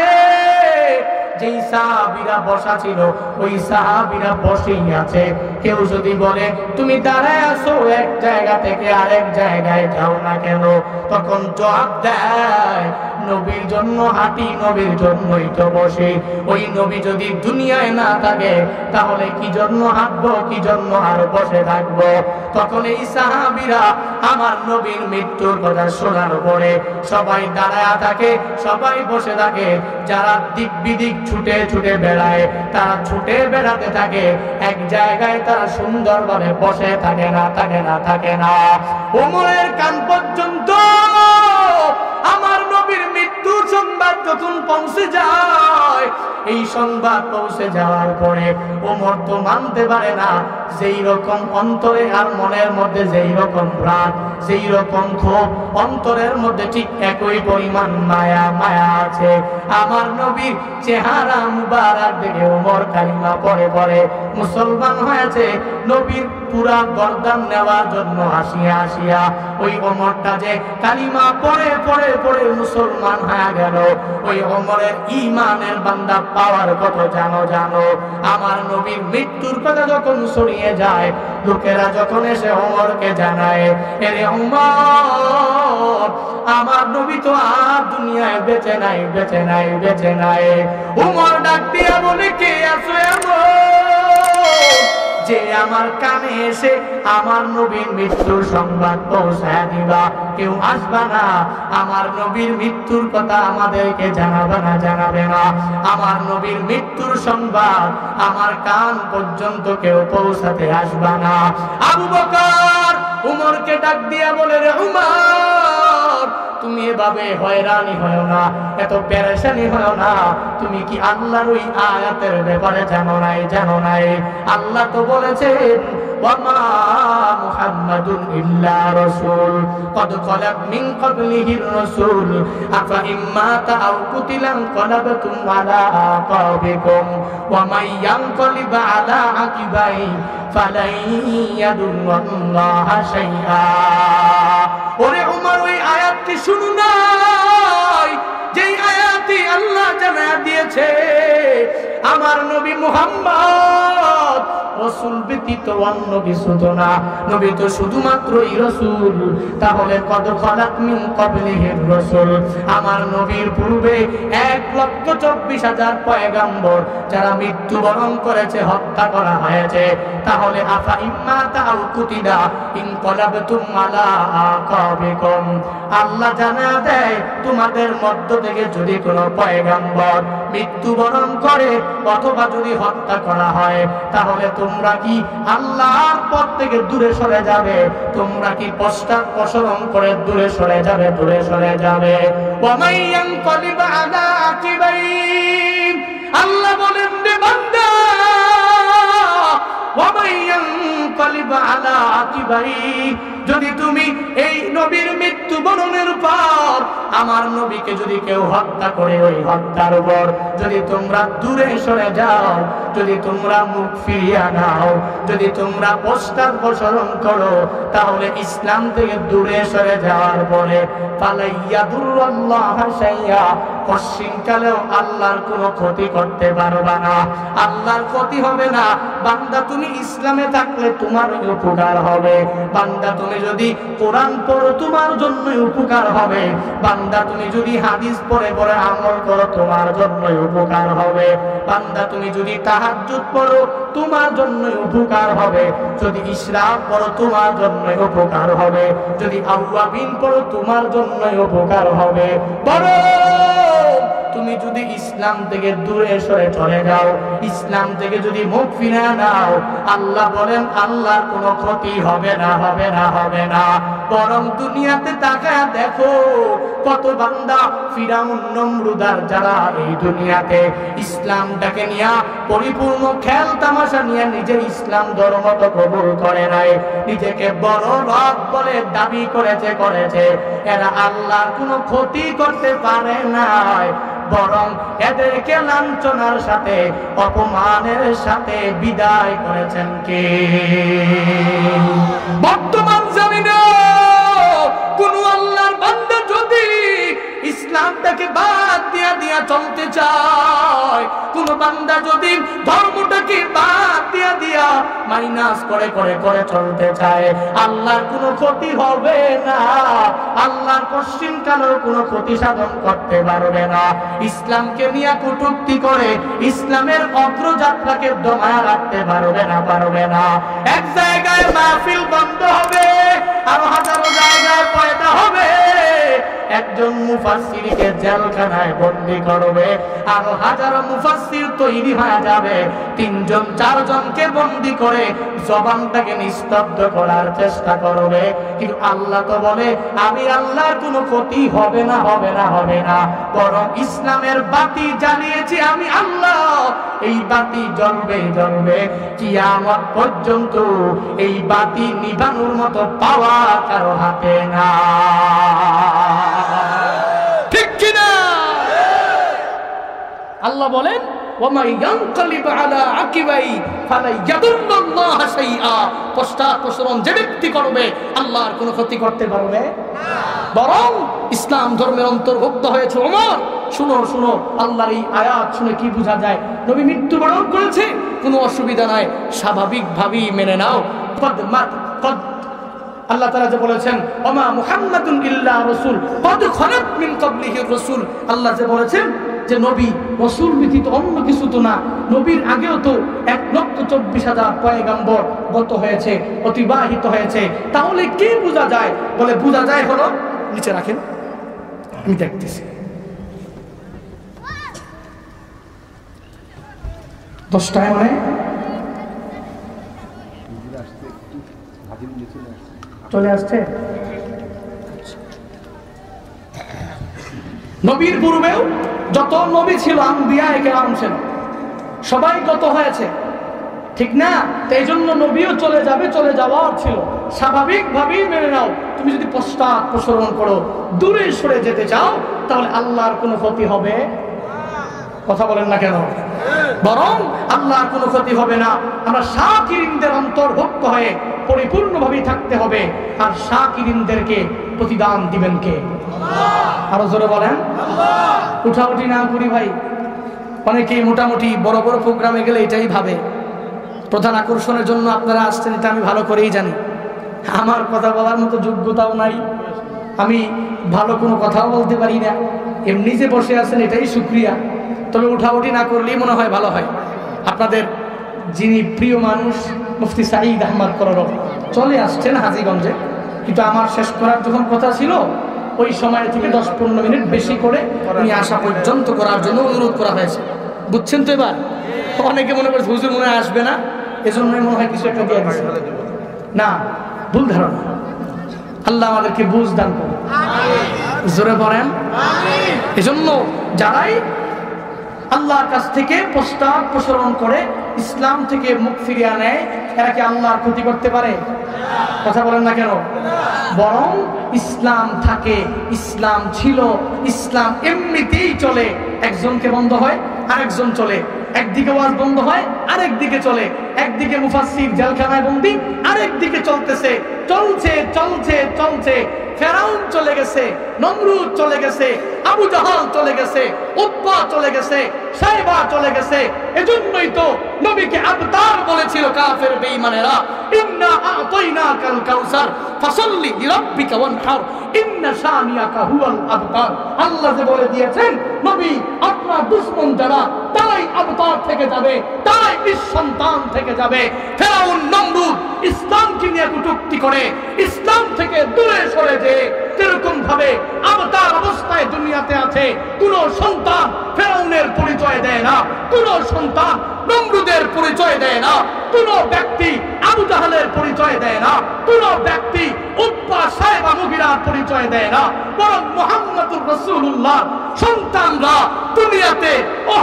যেই সাহাবীরা বসা ছিল ওই সাহাবীরা বসেই আছে। কেউ যদি বলে তুমি দাঁড়ায় আছো এক জায়গা থেকে আরেক জায়গায় যাও না কেন, তখন জবাব দেয়, নবীর জন্য হাঁটি, নবীর জন্যই তো বসে। ওই নবী যদি দুনিয়ায় না থাকে তাহলে কি জন্য হাঁটবো, কি জন্য আর বসে থাকবো? তখন এই সাহাবীরা আমার নবীর মৃত্যুর কথা শোনার পরে সবাই দাঁড়ায় থাকে, সবাই বসে থাকে। যারা দিক বিদিক ছুটে ছুটে বেড়ায় তারা ছুটে বেড়াতে থাকে, এক জায়গায় তারা সুন্দরভাবে বসে থাকে না। ওমরের কান পর্যন্ত আমার নবীর মৃত্যুর সংবাদ যখন পৌঁছে যায়, এই সংবাদ পৌঁছে যাওয়ার পরে ওমর তো মানতে পারে না, যেই রকম অন্তরে আর মনের মধ্যে যেই রকম প্রাণ, যেই রকম ক্ষোভ অন্তরের মধ্যে ঠিক একই পরিমাণ মায়া আছে। আমার নবীর চেহারা মুবারক দেখে ওমর কালিমা পড়ে মুসলমান হয়েছে। নবীর পুরা গর্দান নেওয়ার জন্য আসিয়া ওই ওমরটা যে কালিমা পড়ে মুসলমান হয়ে গেল, ওই ওমরের ঈমানের বান্দা পাওয়ার কত জানো? আমার নবীর মৃত্যুর কথা যখন ছড়িয়ে যায়, লোকেরা যখন এসে ওমরকে জানায়, এরে ওমর, আমার নবী তো আর দুনিয়ায় বেঁচে নাই। ওমর ডাক দিয়া বলে, কে আছো এমন যে আমার কানে এসে আমার নবীর মৃত্যুর সংবাদ পৌঁছায় দিবা? কেউ আসবা না, আমার নবীর মৃত্যুর কথা আমাদেরকে জানাবে না। আমার নবীর মৃত্যুর সংবাদ আমার কান পর্যন্ত কেউ পৌঁছাতে আসবা না। আবু বকর উমরকে ডাক দিয়া বলে, রে উমর, তুমি এভাবে হয়রানি হয় না, এত পেরেশানি হয় না। তুমি কি আল্লাহর ওই আয়াতের ব্যাপারে জানো নাই? আল্লাহ তো বলেছেন, ওয়ামা মুহাম্মাদুন ইল্লা রাসূল কদ খালাত মিন ক্বাবলিহির রাসূল আফা ইম্মাতা আও কুতিলাম ক্বালাবতুম আলা আকাবিকুম ওয়া মান ইয়ানকালিব আলা আকিবাই ফালাই ইয়াদুল্লাহা শাইআ। ওরে উমর, ওই আয়াতটি শুনো নাই? যেই আয়াতটি আল্লাহ জানা দিয়েছে, আমার নবী মুহাম্মদ রাসূল ব্যতীত অন্য কিছু তো না, নবী তো শুধুমাত্রই রাসূল। তাহলে কদ খালাত মিন ক্বাবলিহির রাসূল, আমার নবীর পূর্বে 1,24,000 পয়গম্বর যারা মৃত্যুবরণ করেছে, হত্যা করা হয়েছে। তাহলে আফা ইম্মাতা আও কুতিলা ইনকালাবতুম আলা আকাবিকুম, আল্লাহ জানা দেয় তোমাদের মধ্য থেকে যদি কোনো পয়গম্বর মৃত্যুবরণ করে অথবা যদি হত্যা করা হয়, তাহলে তোমরা কি আল্লাহর পথ থেকে দূরে সরে যাবে? তোমরা কি পশ্চাৎপসরণ করে দূরে সরে যাবে? দূরে সরে যাবে। ওয়া মান ইয়ানকালিব আলা আকিবাইহি, আল্লাহ বলেন রে বান্দা, ওয়া মান ইয়ানকালিব আলা আকিবাইহি, যদি তুমি এই নবীর মৃত্যুবরণের পর আমার নবীকে যদি কেউ হত্যা করে, ওই হত্যার উপর যদি তোমরা দূরে সরে যাও, যদি তোমরা মুখ ফিরিয়ে নাও, যদি তোমরা পশ্চাৎপসরণ করো, তাহলে ইসলাম থেকে দূরে সরে যাওয়ার পরে ফালাইয়াদুল্লাহ শাইয়া, পশ্চিমকালেও আল্লাহর কোনো ক্ষতি করতে পারবা না, আল্লাহর ক্ষতি হবে না। বান্দা তুমি ইসলামে থাকলে তোমার উপকার হবে, বান্দা তুমি যদি কোরআন পড়ো তোমার জন্যই উপকার হবে, বান্দা তুমি যদি হাদিস পড়ে পড়ে আমল করো তোমার জন্যই উপকার হবে, বান্দা তুমি যদি তাহাজ্জুদ পড়ো তোমার জন্যই উপকার হবে, যদি ইশরাক পড়ো তোমার জন্যই উপকার হবে, যদি আওয়াবিন পড়ো তোমার জন্যই উপকার হবে। বড় তুমি যদি ইসলাম থেকে দূরে সরে চলে যাও, ইসলাম থেকে যদি মুখ ফিরে নাও, আল্লাহ বলেন আল্লাহর কোনো ক্ষতি হবে না, হবে না, হবে না। বরং দুনিয়াতে তাকায় দেখো কত বান্দা ফিরাউন নমরুদার যারা এই দুনিয়াতে ইসলামটাকে নিয়ে পরিপূর্ণ খেল তামাশা নিয়ে নিজের ইসলাম ধর্ম তো কবুল করে নাই, নিজেকে বড় রব বলে দাবি করেছে, এরা আল্লাহর কোনো ক্ষতি করতে পারে নাই, বরং এদেরকে লাঞ্ছনার সাথে অপমানের সাথে বিদায় করেছেন কে? বর্তমান জামিনে কোন আল্লাহর বান্দা যদি ইসলামটাকে বাদ দিয়া চলতে চায়, কোন বান্দা যদি ধর্মটাকে বাদ দিয়া মাইনাস করে চলতে চায়, আল্লাহর কোনো ক্ষতি হবে না, আল্লাহর পশ্চিমকালেও কোনো ক্ষতি সাধন করতে পারবে না। ইসলামকে নিয়ে কটূক্তি করে ইসলামের অগ্রযাত্রাকে দমায়া রাখতে পারবে না। এক জায়গায় মাহফিল বন্ধ হবে, আরো হাজারো জায়গায় পয়দা হবে, একজন মুফাসসিরকে জেলখানায় বন্দী করবে, আরো হাজারো মুফাসসির তৈরি হয়ে যাবে, 3জন 4জনকে বন্দী করে জবানটাকে নিস্তব্ধ করার চেষ্টা করবে। কিন্তু আল্লাহ তো বলে আমি আল্লাহর কোনো ক্ষতি হবে না, হবে না, হবে না, বরং ইসলামের বাতি জ্বালিয়েছি আমি আল্লাহ, এই বাতি জ্বলবে কিয়ামত পর্যন্ত, এই বাতি নিভানোর মতো পাওয়া কারো হাতে না, ঠিক কিনা? আল্লাহ বলেন পশ্চাৎপসরণ যে ব্যক্তি করবে আল্লাহর কোনো ক্ষতি করতে পারবে না, বরং ইসলাম ধর্মের অন্তর্ভুক্ত হয়েছে ওমর। শুনো আল্লাহর এই আয়াত শুনে কি বোঝা যায়? নবী মৃত্যুবরণ করেছে, কোনো অসুবিধা নাই, স্বাভাবিকভাবেই মেনে নাও। আল্লাহ তাআলা যে বলেছেন ওমা মুহাম্মাদুন ইল্লা রাসূল কদ খালাত মিন ক্বাবলিহির রাসূল, আল্লাহ যে বলেছেন যে নবী রাসূল ব্যতীত অন্য কিছু তো না, নবীর আগেও তো 1,24,000 পয়গম্বর গত হয়েছে, অতিবাহিত হয়েছে। তাহলে কি বোঝা যায়? বলে বোঝা যায় হলো, নিচে রাখেন আমি দেখতেছি, 10টায় মানে চলে আসছে। নবীর পূর্বেও যত নবী ছিল আম্বিয়ায়ে কেরাম ছিল, সবাই গত হয়েছে, ঠিক না? এই জন্য নবীও চলে যাওয়ার ছিল, স্বাভাবিকভাবেই মেনে নাও। তুমি যদি পশ্চাৎপসরণ করো, দূরে সরে যেতে চাও, তাহলে আল্লাহর কোনো ক্ষতি হবে? কথা বলেন না কেন? বরং আল্লাহর কোনো ক্ষতি হবে না। আমরা শাকিরিনদের অন্তর্ভুক্ত হয়ে পরিপূর্ণভাবে থাকতে হবে। আর শাকিরিনদেরকে প্রতিদান দিবেন কে? আল্লাহ। আরো জোরে বলেন আল্লাহ। উঠাউঠি না করি ভাই, অনেকেই মোটামুটি বড় বড় প্রোগ্রামে গেলে এটাই ভাবে প্রধান আকর্ষণের জন্য আপনারা আসছেন, এটা আমি ভালো করেই জানি। আমার কথা বলার মতো যোগ্যতাও নাই, আমি ভালো কোনো কথাও বলতে পারি না। এমনি যে বসে আছেন এটাই শুকরিয়া, তবে উঠাউঠি না করলেই মনে হয় ভালো হয়। আপনাদের যিনি প্রিয় মানুষ মুফতি সাঈদ আহমদ কররব চলে আসছেন হাজীগঞ্জে, কিন্তু আমার শেষ করার যখন কথা ছিল ওই সময় থেকে 10-15 মিনিট বেশি করে উনি আসা পর্যন্ত করার জন্য অনুরোধ করা হয়েছে। বুঝছেন তো? এবার অনেকে মনে করছে হুজুর মনে হয় আসবে না, এজন্যই মনে হয় কিছু একটা দিয়ে দিচ্ছে। না, ভুল ধারণা। আল্লাহ আমাদেরকে বুঝ দান করুন, জোরে পড়েন আমিন। এজন্য যারাই আল্লাহর কাছ থেকে প্রস্তাব প্রসারণ করে ইসলাম থেকে মুখ ফিরিয়ে আনে, এরা কি আল্লাহর ক্ষতি করতে পারে? কথা বলেন না কেন? বরং ইসলাম থাকে, ইসলাম ছিল, ইসলাম এমনিতেই চলে। একজনকে বন্ধ হয় আরেকজন চলে, একদিকে ওয়াজ বন্ধ হয় আরেকদিকে চলে, একদিকে মুফাসসির জেলখানায় বন্দী আরেকদিকে চলতেছে, চলছে চলছে চলছে। ফেরাউন চলে গেছে, নমরুদ চলে গেছে, আবু জাহাল চলে গেছে, উতবা চলে গেছে, সাইবা চলে গেছে। এজন্যই তো নবীকে আবতার বলেছিল কাফের বেঈমানেরা, ইন্না আতাইনাকাল কাউসার ফাসাল্লি লিরাব্বিকা ওয়ানহার ইন্না শানিয়াকা হুয়াল আবতার। আল্লাহ যে বলে দিয়েছেন নবী আপনার দুশমন যারা তারাই আবতার থেকে যাবে, তারাই নিঃসন্তান থেকে যাবে। ফেরাউন নমরুদ ইসলামকে নিয়ে কটূক্তি করে ইসলাম থেকে দূরে সরে যেয়ে যেরকম ভাবে আবতার অবস্থায় দুনিয়াতে আছে, কোন সন্তান ফেরাউনের পরিচয় দেয় না, কোন সন্তান নমরুদের পরিচয় দেয় না, কোন ব্যক্তি আবু জাহালের পরিচয় দেয় না, কোন ব্যক্তি উতবা সাইবা মুগিরার পরিচয় দেয় না। বরং মুহাম্মদুর রাসূলুল্লাহ সন্তানরা দুনিয়াতে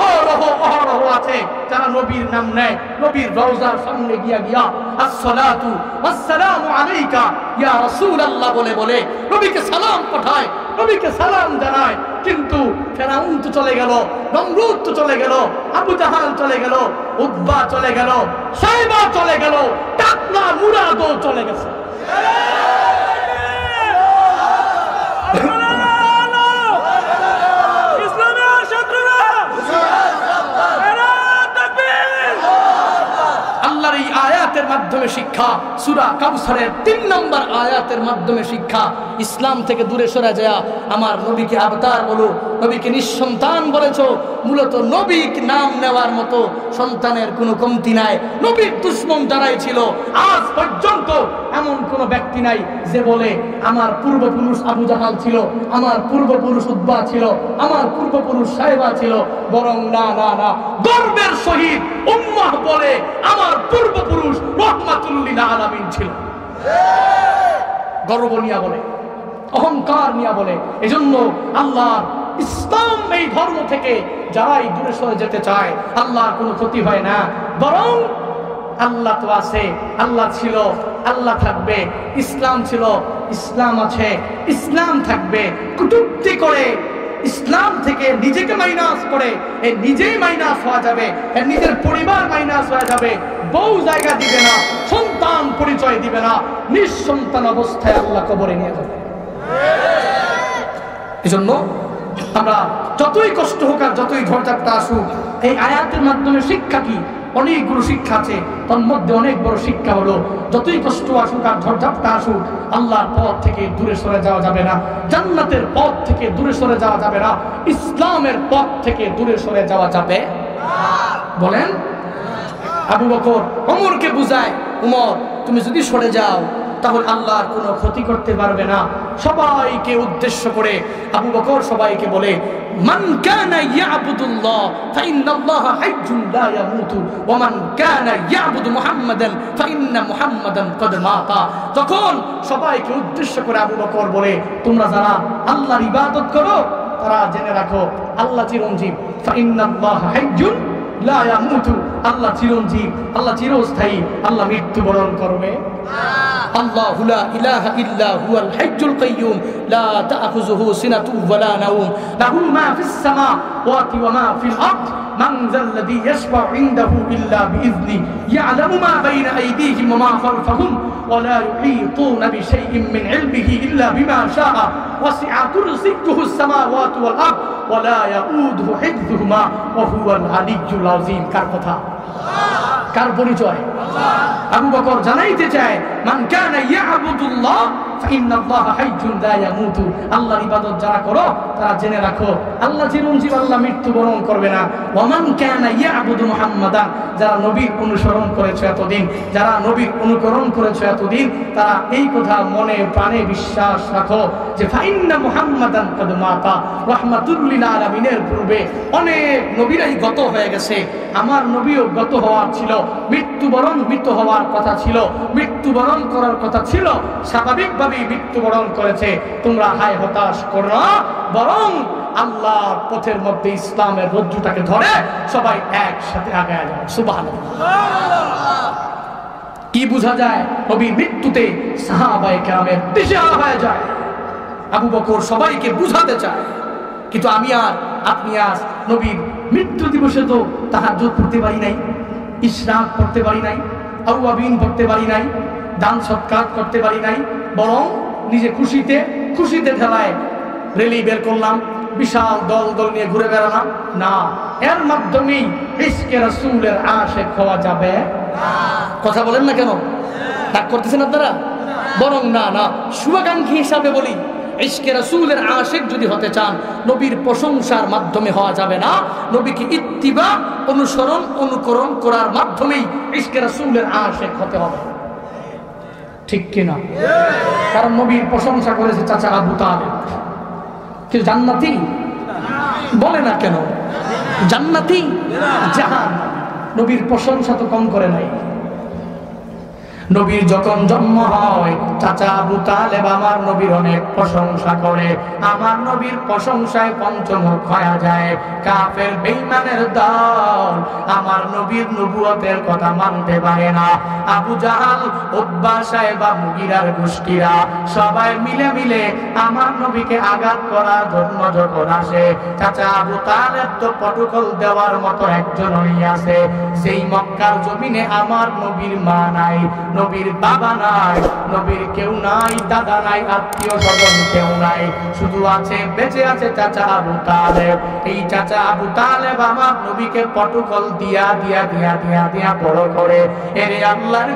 অহরহ আছে, যারা নবীর নাম নেয়, নবীর রওজার সামনে গিয়া আসসালাতু ওয়াসসালামু আলাইকা ইয়া রাসূলুল্লাহ বলে বলে নবীকে সালাম পাঠায়, নবীকে সালাম জানায়। কিন্তু ফেরাউন তো চলে গেল, নমরুদ তো চলে গেল, আবু জাহাল চলে গেল, উতবা চলে গেল, সাইবা চলে গেল, টাকলা মুরাদও চলে গেছে। আল্লাহর এই আয়াতের মাধ্যমে শিক্ষা, সূরা কাউসারের 3 নম্বর আয়াতের মাধ্যমে শিক্ষা, ইসলাম থেকে দূরে সরে যায় আমার নবীকে আবতার বলো, নবীকে নিঃসন্তান বলেছো। মূলত নবী নাম নেওয়ার মতো সন্তানের কোনো কমতি নাই। নবীর দুশমন যারাই ছিল আজ পর্যন্ত এমন কোন ব্যক্তি নাই যে বলে আমার পূর্বপুরুষ আবু জাহাল ছিল, আমার পূর্বপুরুষ উতবা ছিল, আমার পূর্বপুরুষ সাইবা ছিল। বরং না না না, গর্বের সহিত উম্মাহ বলে আমার পূর্বপুরুষ রাহমাতুল লিল আলামিন ছিল। গর্ব নিয়ে বলে, অহংকার নিয়ে বলে। এজন্য আল্লাহ ইসলাম এই ধর্ম থেকে যারাই দূরে সরে যেতে চায় আল্লাহর কোনো ক্ষতি হয় না, বরং আল্লাহ তো আছে, আল্লাহ ছিল, আল্লাহ থাকবে, ইসলাম ছিল, ইসলাম আছে, ইসলাম থাকবে। কটূক্তি করে ইসলাম থেকে নিজেকে মাইনাস করে এই নিজেই মাইনাস হওয়া যাবে, এর নিজের পরিবার মাইনাস হয়ে যাবে, বউ জায়গা দিবে না, সন্তান পরিচয় দিবে না, নিঃসন্তান অবস্থায় আল্লাহ কবরে নিয়ে যাবে। এজন্য আমরা যতই কষ্ট হোক আর যতই ঝড়ঝাপটা আসুক, এই আয়াতের মাধ্যমে শিক্ষা কি? অনেকগুলো শিক্ষা আছে, তার মধ্যে অনেক বড় শিক্ষা হলো যতই কষ্ট আসুক আর ঝড়ঝাপটা আসুক আল্লাহর পথ থেকে দূরে সরে যাওয়া যাবে না, জান্নাতের পথ থেকে দূরে সরে যাওয়া যাবে না, ইসলামের পথ থেকে দূরে সরে যাওয়া যাবে। বলেন, আবু বকর ওমরকে বুঝায়, উমর তুমি যদি সরে যাও তাহলে আল্লাহর কোনো ক্ষতি করতে পারবে না। সবাইকে উদ্দেশ্য করে আবু বকর সবাইকে বলে, মান কানা ইয়াবুদুল্লাহ ফাইন্নাল্লাহা হাইয়্যুন লা ইয়ামুতু ওয়া মান কানা ইয়াবুদু মুহাম্মাদান ফাইন্না মুহাম্মাদান ক্বাদ মাতা। তখন সবাইকে উদ্দেশ্য করে আবু বকর বলে, তোমরা যারা আল্লাহর ইবাদত করো তারা জেনে রাখো আল্লাহ চিরঞ্জীব, ফাইন্নাল্লাহা হাইয়্যুন লা ইয়ামুতু, আল্লাহ চিরঞ্জীব, আল্লাহ চিরস্থায়ী, আল্লাহ মৃত্যুবরণ করবে। আল্লাহু লা ইলাহা ইল্লা হুয়াল হাইয়্যুল কাইয়্যুম লা তা'খুযুহু সিনাতুন ওয়া লা নাওম লাহু মা ফিস সামাওয়াতি ওয়া মা ফিল আরদ মান যাল্লাযী ইয়াশফাউ ইনদাহু ইল্লা বিইذনি ইয়ালামু মা বাইনা আইদিহিম ওয়া মা খালফাহুম ওয়া লা ইউহীতুনা বিশাইইন মিন ইলমিহি ইল্লা বিমা শাআ ওয়াসি'a কুরসিয়্যুহু আস-সামাওয়াতি ওয়াল আরদ ওয়া লা ইয়াউদুহু হিফযুহুমা ওয়া হুয়াল আলিয়্যুল আযীম। কার কথা? কার পরিচয়? আবু বকর জানাইতে চায় মান কানা ইয়াবুদুল্লাহ ফাইন্নাল্লাহা হাইয়্যুন লা ইয়ামুতু। আল্লাহর ইবাদত যারা করো তারা জেনে রাখো আল্লাহ চিরঞ্জীব, আল্লাহ মৃত্যুবরণ করবে না। ওয়া মান কানা ইয়াবুদু মুহাম্মাদান, যারা নবীর অনুসরণ করেছে এতদিন, যারা নবীর অনুকরণ করেছে এতদিন, তারা এই কথা মনে প্রাণে বিশ্বাস রাখো যে ফাইন্না মুহাম্মাদান কাদ মাতা রাহমাতুল লিল আলামিনের পূর্বে অনেক নবীরাই গত হয়ে গেছে, আমার নবীও গত হওয়ার ছিল, মৃত হওয়ার কথা ছিল, মৃত্যুবরণ করার কথা ছিল, স্বাভাবিকভাবেই মৃত্যুবরণ করেছে। তোমরা হায় হতাশ করো না, বরং আল্লাহর পথের মধ্যে ইসলামের রজ্জুটাকে ধরে সবাই একসাথে আগায় যাও। সুবহানাল্লাহ। কি বোঝা যায়? নবীর মৃত্যুতে সাহাবায়ে কেরামের দিশেহারা হয়ে যায়। আবু বকর সবাইকে বুঝাতে চায়, কিন্তু আমি আর আপনি আজ নবীর মৃত্যু দিবসে তো তাহাজ্জুদ পড়তে পারি নাই, ইশরাক পড়তে পারি নাই, আওয়াবিন পড়তে পারি নাই, দান সৎকার করতে পারি নাই, বরং নিজে খুশিতে ঠেলায় রেলি বের করলাম, বিশাল দল নিয়ে ঘুরে বেড়ালাম। না, এর মাধ্যমেই ইশকে রাসূলের আশিক হওয়া যাবে না। কথা বলেন না কেন? রাগ করতেছেন আপনারা? বরং না, শুভাকাঙ্ক্ষী হিসাবে বলি, ইশকে রাসূলের আশিক যদি হতে চান, নবীর প্রশংসার মাধ্যমে হওয়া যাবে না, নবীকে ইত্তিবা অনুকরণ করার মাধ্যমেই ইশকে রাসূলের আশিক হতে হবে। ঠিক কিনা? কারণ নবীর প্রশংসা করেছে চাচা আবু তালেব, কিন্তু জান্নাতি বলে না কেন? জান্নাতি জাহান্নামী। নবীর প্রশংসা তো কম করে নাই। নবীর যখন জন্ম হয়, চাচা আবু তালেব আমার নবীর অনেক প্রশংসা করে, আমার নবীর প্রশংসায় পঞ্চমুখ হয়ে যায়। কাফের বেঈমানের দল আমার নবীর নবুয়তের কথা মানতে পারে না। আবু জাহাল, উতবা, সাইবা, মুগিরার গোষ্ঠীরা সবাই মিলে আমার নবীকে আঘাত করার জন্য যখন আসে, চাচা আবু তালেব তো প্রটোকল দেওয়ার মতো একজনই আছে। সেই মক্কার জমিনে আমার নবীর মা নাই, নবীর বাবা নাই, নবীর কেউ নাই, দাদা নাই, আত্মীয় স্বজন কেউ নাই, শুধু বেঁচে আছে চাচা আবু তালেব। এই চাচা আবু তালেব আমার নবীকে প্রটোকল দিয়া বড় করে। এরে আল্লাহর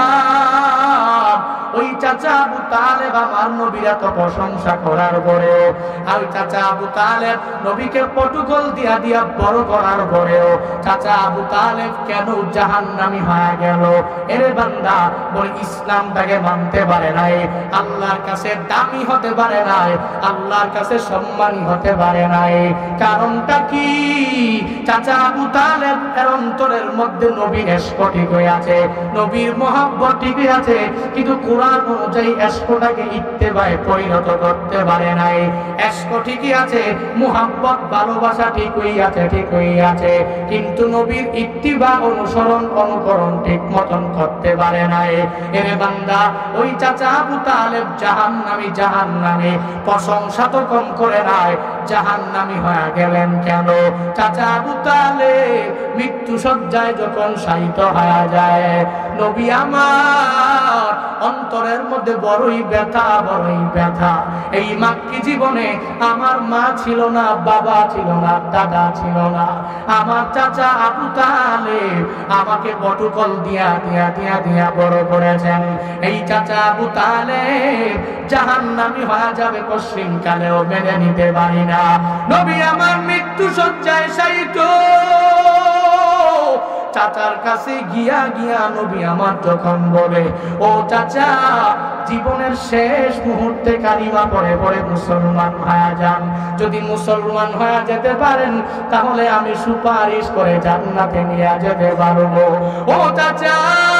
গোলাম, ওই চাচা আবু তালেব আমার নবীর এত প্রশংসা করার পরেও, আর চাচা আবু তালেব নবীকে প্রটোকল দিয়া বড় করার পরেও চাচা আবু তালেব কেন জাহান্নামী হয়ে গেল? এরে বান্দা, বলে ইসলামটাকে মানতে পারে নাই, আল্লাহর কাছে দামি হতে পারে নাই, আল্লাহর কাছে সম্মানী হতে পারে নাই। কারণটা কি? চাচা আবু তালেব এর অন্তরের মধ্যে নবীর ইশক ঠিকই আছে, নবীর মহব্বত ঠিকই আছে, কিন্তু কোরআন অনুযায়ী ইশকটাকে ইত্তেবায় পরিণত করতে পারে নাই। ইশক ঠিকই আছে, মহব্বত ভালোবাসা ঠিকই আছে, কিন্তু নবীর ইত্তিবা অনুকরণ ঠিক মতন করতে পারে নাই। এরে বান্দা, ওই চাচা আবু তালেব জাহান্নামী, প্রশংসা তো কম করে নাই, জাহান্নামী হয়ে গেলেন কেন? চাচা আবু তালেব মৃত্যু সজ্জায় যখন শায়িত হয়ে যায়, নবী আমার অন্তরের মধ্যে বড়ই ব্যথা। এই মাক্কি জীবনে আমার মা ছিল না, বাবা ছিল না, দাদা ছিল না, আমার চাচা আবু তালেব আমাকে প্রটোকল দিয়া বড় করেছেন। এই চাচা আবু তালেব জাহান্নামী হয়ে যাবে কশিন কালেও মেনে নিতে পারি না। নবী আমার মৃত্যু সজ্জায় শায়িত, চাচার কাছে গিয়া নবী আমার যখন বলে, ও চাচা, জীবনের শেষ মুহূর্তে কালিমা পড়ে মুসলমান হয়ে যান, যদি মুসলমান হয়ে যেতে পারেন তাহলে আমি সুপারিশ করে জান্নাতে নিয়ে যেতে পারবো। ও চাচা,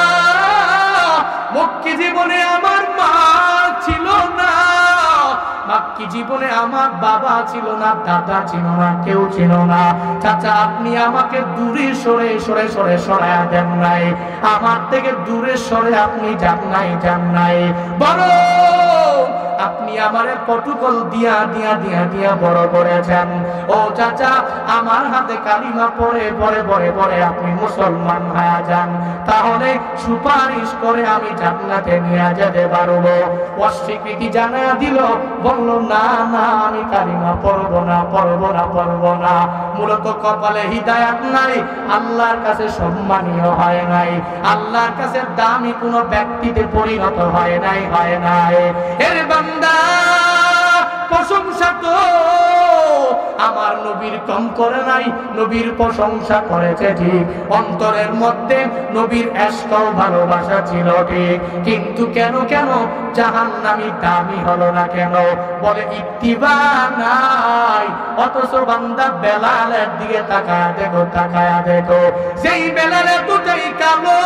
মক্কি জীবনে আমার মা ছিল না, বাকি জীবনে আমার বাবা ছিল না, দাদা ছিল না, কেউ ছিল না। চাচা, আপনি আমাকে দূরে সরে দেন নাই, আমার থেকে দূরে সরে আপনি যান নাই, বরং আপনি আমারে পটুকল দিয়া দিয়া দিয়া দিয়া বড় করেছেন। ও চাচা, আমার হাতে কালিমা পড়ে পড়ে পড়ে পড়ে আপনি মুসলমান হয়ে যান, তাহলে সুপারিশ করে আমি জান্নাতে নিয়ে যেতে পারবো। অস্বীকৃতি জানা দিল, বলল না না, আমি কালিমা পড়বো না পড়বো না পড়বো না। মূলত কপালে হিদায়াত নাই, আল্লাহর কাছে সম্মানীয় হয় নাই, আল্লাহর কাছে দামি কোনো ব্যক্তিতে পরিণত হয় নাই, হয় নাই। এর বান্দা, প্রশংসা তো আমার নবীর কম করে নাই, নবীর প্রশংসা করেছে ঠিক, অন্তরের মধ্যে নবীর ইশক ও ভালোবাসা ছিল ঠিক, কিন্তু কেন কেন জাহান্নামী দামি হলো না কেন? বলে ইত্তিবা নাই। অথচ বান্দা বেলালের দিকে তাকায়া দেখো, তাকায়া দেখো, সেই বেলাল এতটাই কালো,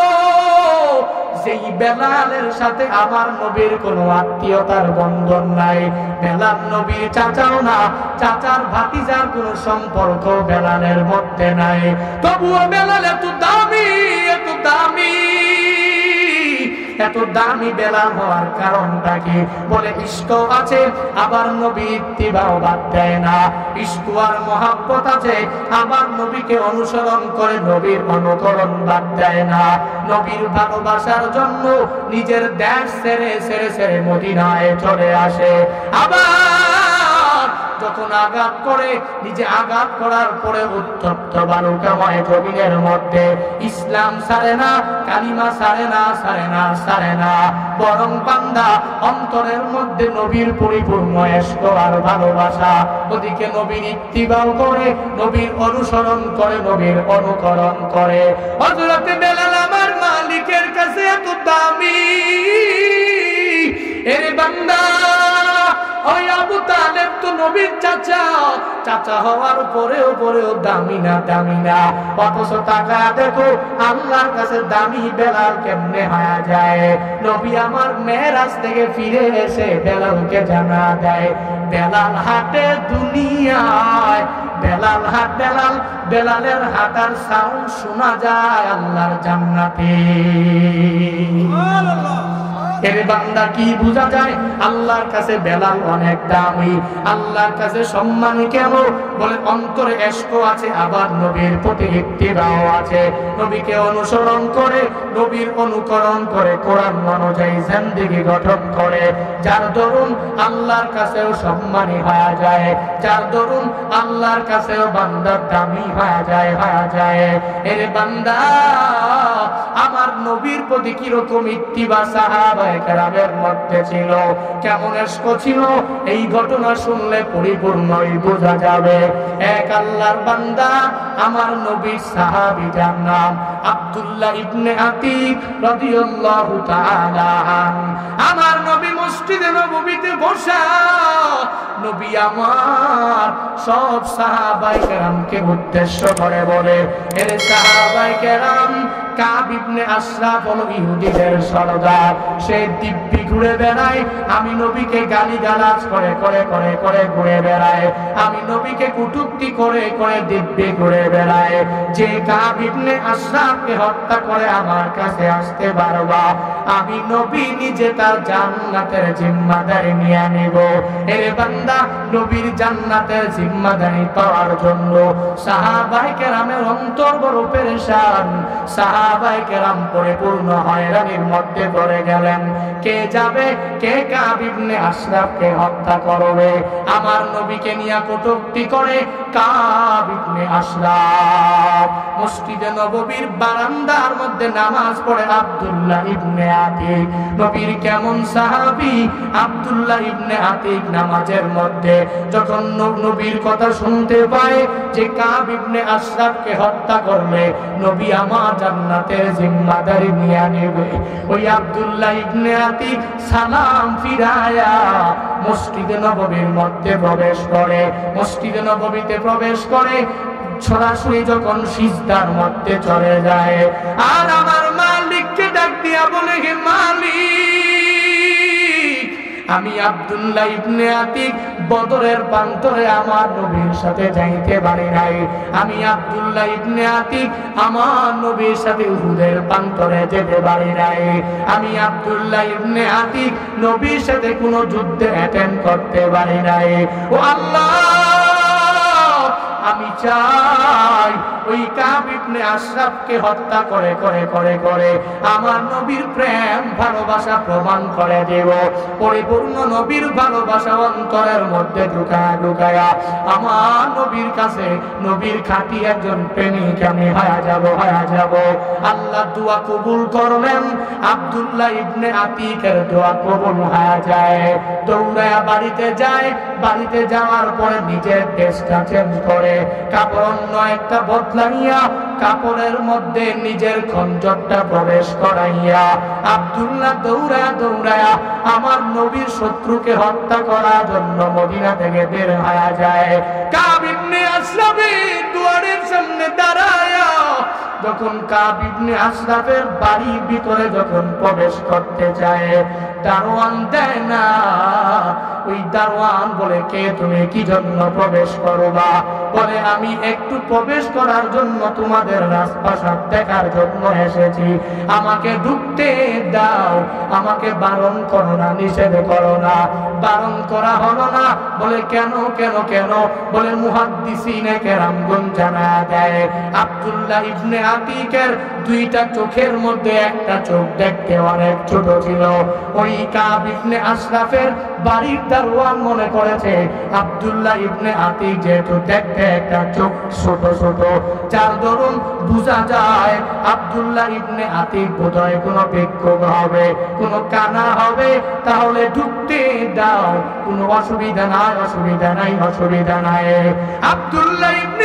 সেই বেলালের সাথে আমার নবীর কোনো আত্মীয়তার বন্ধন নাই। বেলাল নবীর চাচাও না, চাচার ভাতিজার কোনো সম্পর্ক বেলালের মধ্যে নাই। তবুও বেলাল এত দামি, এত দামি, এত দামি বেলাল হওয়ার কারণটা কি? বলে ইশক আছে, আবার নবী ইত্তিবাও বাদ দেয় না। ইশক আর মহব্বত আছে, আবার নবীকে অনুসরণ করে নবীর অনুকরণ বাদ দেয় না। নবীর ভালোবাসার জন্য নিজের দেশ ছেড়ে ছেড়ে ছেড়ে মদিনায় চলে আসে। আবার যখন আঘাত করে, নিজে আঘাত করার পরে উত্তপ্ত বালুকাময় জমিনের মধ্যে ইসলাম ছাড়ে না, কালিমা ছাড়ে না, ছাড়ে না, ছাড়ে না, বরং বান্দা অন্তরের মধ্যে নবীর পরিপূর্ণ ইশক আর ভালোবাসা, ওদিকে নবীর ইত্তিবাও করে, নবীর অনুসরণ করে, নবীর অনুকরণ করে। হযরত বেলাল আমার মালিকের কাছে এত দামি। এর বান্দা, ওই আবু তালেব তো নবীর চাচা, চাচা হওয়ার পরেও পরেও দামি না, দামি না। অথচ টাকা দেখো, আল্লাহর কাছে দামি বেলাল কেমনে হয়ে যায়? নবী আমার মেরাজ থেকে ফিরে এসে বেলালকে জানা দেয়, বেলাল হাঁটে দুনিয়ায়, বেলাল হাঁট, বেলাল, বেলালের হাঁটার সাউন্ড শোনা যায় আল্লাহর জান্নাতে। এর বান্দা, কি বোঝা যায়? আল্লাহর কাছে বেলাল অনেক দামি, আল্লাহর কাছে সম্মান কেন? বলে অন্তরে ইশক আছে, আবার নবীর প্রতি ইত্তিবাও আছে, নবীকে অনুসরণ করে, নবীর অনুকরণ করে, কোরআন অনুযায়ী জিন্দেগি গঠন করে, যার দরুন আল্লাহর কাছেও সম্মানী হয়ে যায়, যার দরুন আল্লাহর কাছেও বান্দা দামি হয়ে যায়, হয়ে যায়। এর বান্দা, আমার নবীর প্রতি কিরকম ইত্তিবা সাহাবায়ে কেরামের মধ্যে ছিল, কেমন ইশক ছিল, এই ঘটনা শুনলে পরিপূর্ণই বোঝা যাবে। এক আল্লাহর বান্দা, আমার নবীর সাহাবী, যার নাম আব্দুল্লাহ ইবনে আতিক রাদিয়াল্লাহু তাআলা আনহু। আমার নবী মসজিদে নববীতে বসা, নবী আমার সব সাহাবায়ে কেরামকে উদ্দেশ্য করে বলে, এর সাহাবায়ে কেরাম, কাব ইবনে আশরাফ হলো ইহুদিদের সরদার, সে দিব্যি ঘুরে বেড়ায়, আমি নবীকে গালিগালাজ করে করে করে করে ঘুরে বেড়ায়, আমি নবীকে কটূক্তি করে করে দিব্যি ঘুরে বেড়ায়। যে কাব ইবনে আশরাফকে হত্যা করে আমার কাছে আসতে পারবা, আমি নবী নিজে তার জান্নাতের জিম্মাদারি নিয়ে নিব। এর বান্দা, নবীর জান্নাতের জিম্মাদারি পাওয়ার জন্য সাহাবায়ে কেরামের অন্তর বড় পেরেশান, সাহাবায়ে কেরাম পরিপূর্ণ হয়রানির মধ্যে পড়ে গেলেন। কে যাবে, কে কাব ইবনে আশরাফকে হত্যা করবে? আমার নবীকে নিয়ে কটূক্তি করে কাব ইবনে আশরাফ মসজিদে নববীর বারান্দার মধ্যে নামাজ পড়ে আব্দুল্লাহ ইবনে আতিক। নবীর কেমন সাহাবী আব্দুল্লাহ ইবনে আতিক, নামাজের মধ্যে যখন নবীর কথা শুনতে পায় যে কাব ইবনে আশরাফকে হত্যা করলে নবী আমার জান্নাতের জিম্মাদারি নিয়ে নেবে, ওই আব্দুল্লাহ ইবনে আতিক সালাম ফিরায়া মসজিদে নববীর মধ্যে প্রবেশ করে, মসজিদে নববীতে প্রবেশ করে সরাসরি যখন সিজদার মধ্যে চলে যায়, আর আমার মালিককে ডাক দিয়া বলে, হে মালিক, আমি আব্দুল্লাহ ইবনে আতিক বদরের প্রান্তরে আমার নবীর সাথে যাইতে পারি নাই। আমি আব্দুল্লাহ ইবনে আতিক আমার নবীর সাথে উহুদের প্রান্তরে যেতে পারি নাই। আমি আব্দুল্লাহ ইবনে আতিক নবীর সাথে কোনো যুদ্ধে অ্যাটেন্ড করতে পারি নাই। ও আল্লাহ, আমি চাই ওই কাব ইবনে আশরাফকে হত্যা করে করে করে করে আমার নবীর প্রেম ভালোবাসা প্রমাণ করে দেব। পরিপূর্ণ নবীর ভালোবাসা অন্তরের মধ্যে ঢুকায়া ঢুকায়া আমার নবীর কাছে নবীর খাঁটি একজন প্রেমিক আমি হয়ে যাব। আল্লাহ দোয়া কবুল করলেন, আব্দুল্লাহ ইবনে আতিকের দোয়া কবুল হয়ে যায়। দৌড়ায়া বাড়িতে যায়। বাড়িতে যাওয়ার পরে নিজের ড্রেসটা চেঞ্জ করে কাপড় অন্য একটা বদলাইয়া কাপড়ের মধ্যে নিজের খঞ্জরটা প্রবেশ করাইয়া আব্দুল্লাহ দৌড়ায়া দৌড়ায়া আমার নবীর শত্রুকে হত্যা করার জন্য মদিনা থেকে বের হয়ে যায়। কাব ইবনে আশরাফের দুয়ারের সামনে দাঁড়ায়া যখন কাব ইবনে আশরাফের বাড়ির ভিতরে যখন প্রবেশ করতে যায়, দারোয়ান দেয় না। ওই দারোয়ান বলে, কে তুমি, কি জন্য প্রবেশ করবা? বলে, আমি একটু প্রবেশ করার জন্য তোমাদের রাজপ্রাসাদ দেখার জন্য এসেছি, আমাকে ঢুকতে দাও, আমাকে বারণ করো না, নিষেধ করো না। বারণ করা হলো না। বলে, কেন কেন কেন? বলে, মুহাদ্দিসিনে কেরামগণ জানা দেয় আব্দুল্লাহ ইবনে আতিকের দুইটা চোখের মধ্যে একটা চোখ দেখতে অনেক ছোট ছিল। ওই কাব ইবনে আশরাফের বাড়ির দারোয়ান মনে করেছে আব্দুল্লাহ ইবনে আতিক যেহেতু দেখতে একটা চোখ ছোট ছোট, যার দরুন বোঝা যায় আব্দুল্লাহ ইবনে আতিক বোধহয় কোনো বিক্ষোভ হবে, কোনো কানা হবে, তাহলে ঢুকতে দাও, কোনো অসুবিধা নাই, অসুবিধা নাই, অসুবিধা নাই। আব্দুল্লাহ ইবনে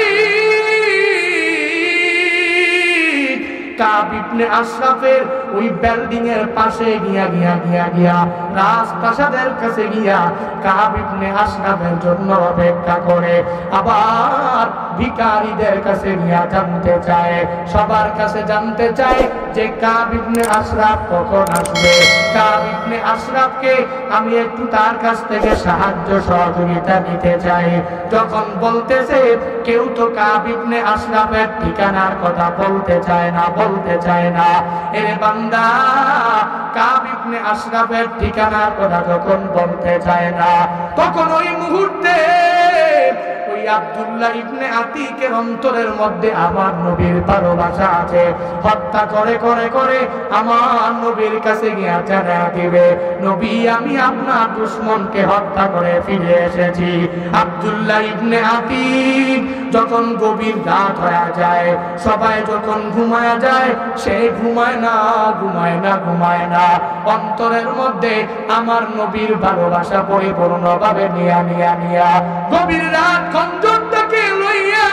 আতিক কাব ইবনে আশরাফের ওই বিল্ডিং এর পাশে গিয়া রাজপ্রাসাদের কাছে গিয়া কাব ইবনে আশরাফের জন্য অপেক্ষা করে। আবার ভিখারীদের কাছে গিয়া জানতে চায়, সবার কাছে জানতে চায় যে কাব ইবনে আশরাফ কখন আসবে। কাব ইবনে আশরাফকে আমি একটু তার কাছ থেকে সাহায্য সহযোগিতা নিতে চাই। যখন বলতেছে কেউ তো কাব ইবনে আশরাফের ঠিকানার কথা বলতে চায় না। এরে বান্দা, কাব ইবনে আশরাফের ঠিকানার কথা যখন বলতে চায় না, তখন ওই মুহূর্তে ওই আব্দুল্লাহ ইবনে আতিকের অন্তরের মধ্যে আমার নবীর ভালোবাসা আছে। হত্যা করে করে করে আমার নবীর কাছে গিয়া জানা দিবে, নবী, আমি আপনার দুশমনকে হত্যা করে ফিরে এসেছি। আব্দুল্লাহ ইবনে আতিক যখন গভীর রাত হয়ে যায়, সবাই যখন ঘুমায় যায়, সে ঘুমায় না। অন্তরের মধ্যে আমার নবীর ভালোবাসা পরিপূর্ণভাবে নিয়া গভীর রাত খঞ্জরটাকে লইয়া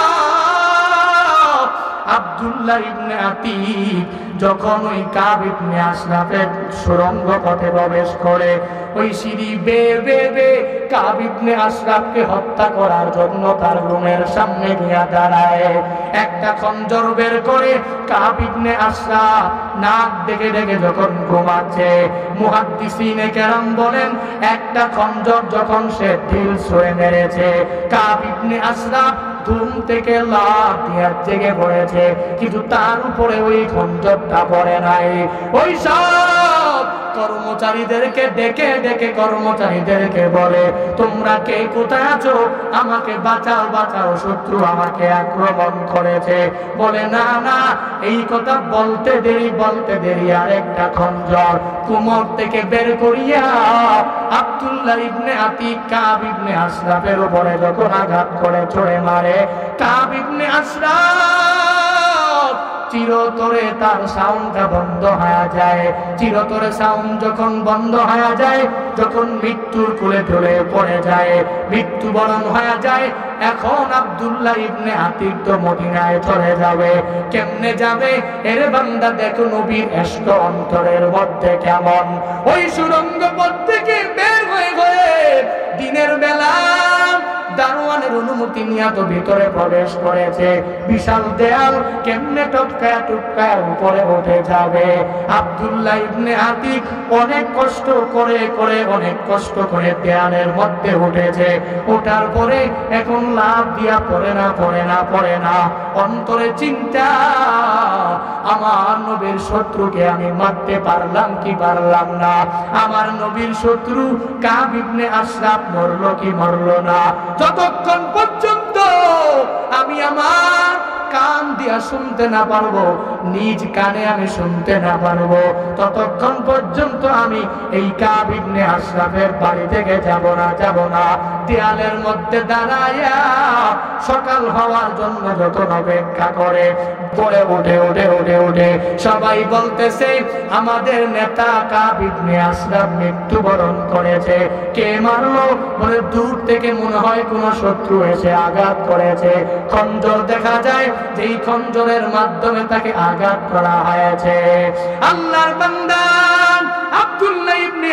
আব্দুল্লাহ ইবনে আতিক যখন ওই কাব ইবনে আশরাফের সুড়ঙ্গ পথে প্রবেশ করে, ওই সিঁড়ি বেয়ে কাব ইবনে আশরাফকে হত্যা করার জন্য তার রুমের সামনে গিয়া দাঁড়ায়। একটা খঞ্জর বের করে কাব ইবনে আশরাফ নাক ডেকে ডেকে যখন ঘুমাচ্ছে, মুহাদ্দিসিনে কেরাম বলেন একটা খঞ্জর যখন সে ঢিল ছুঁড়ে মেরেছে, কাব ইবনে আশরাফ ঘুম থেকে লাফ দিয়ে জেগে পড়েছে, কিন্তু তার উপরে ওই খঞ্জরটা পড়ে নাই। ওই সব কর্মচারীদেরকে ডেকে ডেকে কর্মচারীদেরকে বলে, তোমরা কে কোথায় আছো, আমাকে বাঁচাও, শত্রু আমাকে আক্রমণ করেছে। বলে, না, এই কথা বলতে দেরি আরেকটা খঞ্জর কোমর থেকে বের করিয়া আব্দুল্লাহ ইবনে আতিক কাব ইবনে আশরাফের উপরে যখন আঘাত করে ছুঁড়ে মারে, কাব ইবনে আশরাফ চিরতরে তার সাউন্ডটা বন্ধ হয়ে যায়। চিরতরে সাউন্ড যখন বন্ধ হয়ে যায়, যখন মৃত্যুর কোলে ঢলে পড়ে যায়, মৃত্যুবরণ হয়ে যায়, এখন আব্দুল্লাহ ইবনে আতিক তো মদিনায় চলে যাবে। কেমনে যাবে? এর বান্দা দেখো নবীর ইশক অন্তরের মধ্যে কেমন। ওই সুড়ঙ্গ পথ থেকে বের হয়ে দিনের বেলা দারোয়ান আল্লাহর অনুমতি নিয়ে তো ভিতরে প্রবেশ করেছে। বিশাল দেয়াল কেমনে টপকায়া টপকায়া উপরে উঠে যাবে। আব্দুল্লাহ ইবনে আতিক অনেক কষ্ট করে দেয়ালের মধ্যে উঠেছে। ওঠার পরে এখন লাভ দিয়া পড়ে না। অন্তরে চিন্তা, আমার নবীর শত্রুকে আমি মারতে পারলাম কি পারলাম না। আমার নবীর শত্রু কাব ইবনে আশরাফ মরলো কি মরলো না। যতক্ষণ পর্যন্ত আমি আমার কান দিয়া শুনতে না পারবো, নিজ কানে আমি শুনতে না পারবো, ততক্ষণ পর্যন্ত আমি এই কাব ইবনে আশরাফের বাড়ি থেকে যাব না। দেয়ালের মধ্যে দাঁড়াইয়া সকাল হওয়ার জন্য যখন অপেক্ষা করে, পরে উঠে সবাই বলতেছে আমাদের নেতা কাব ইবনে আশরাফ মৃত্যুবরণ করেছে। কে মারলো? বলে দূর থেকে মনে হয় কোন শত্রু এসে আঘাত করেছে। খঞ্জর দেখা যায়, যেই খঞ্জরের মাধ্যমে তাকে আঘাত করা হয়েছে। আল্লাহর বান্দা আব্দুল্লাহ ইবনে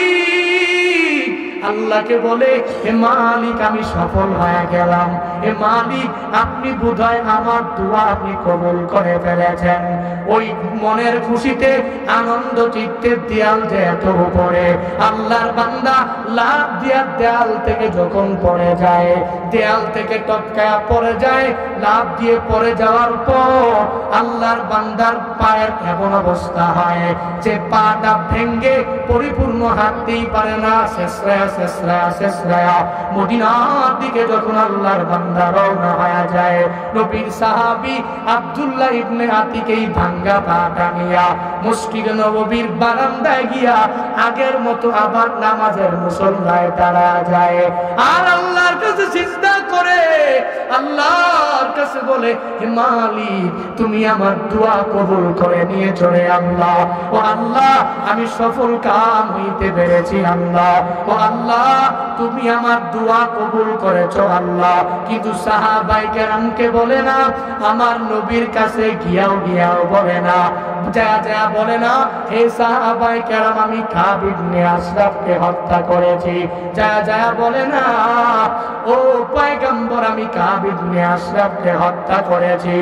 আতিক আল্লাহকে বলে, হে মালিক আমি সফল হয়ে গেলাম। হে মালিক আপনি বোধহয় আমার দোয়া আপনি কবুল করে ফেলেছেন। ওই মনের খুশিতে আনন্দ চিত্তে দেয়াল যে এত উপরে, আল্লাহর বান্দা লাফ দিয়া দেয়াল থেকে যখন পড়ে যায়, দেয়াল থেকে টপকায়া পড়ে যায়, লাফ দিয়ে পড়ে যাওয়ার পর আল্লাহর বান্দার পায়ের এমন অবস্থা হয় যে পাটা ভেঙ্গে পরিপূর্ণ হাঁটতেই পারে না। শেষরায়া মদিনার দিকে যখন আল্লাহর বান্দা রওনা হয়ে যায়, নবীর সাহাবী আব্দুল্লাহ ইবনে আতিকেই ভাঙ্গা পাটা নিয়া মসজিদে নববীর বারান্দায় গিয়া আগের মতো আবার নামাজের মুসল্লায় দাঁড়া যায় আর আল্লাহর কাছে সিজদা করে আল্লাহর কাছে বলে, হে মালিক তুমি আমার দোয়া কবুল করে নিয়েছো রে আল্লাহ। ও আল্লাহ আমি সফল কাম হইতে পেরেছি আল্লাহ। ও আল্লাহ তুমি আমার দোয়া কবুল করেছো আল্লাহ। কিন্তু সাহাবায়ে কেরামকে বলে না, আমার নবীর কাছে গিয়াও বলে না, যা বলে না, হে সাহাবায়ে কেরাম আমি কাব ইবনে আশরাফকে হত্যা করেছি। যা বলে না, ও পয়গম্বর আমি কাব ইবনে আশরাফকে হত্যা করেছি।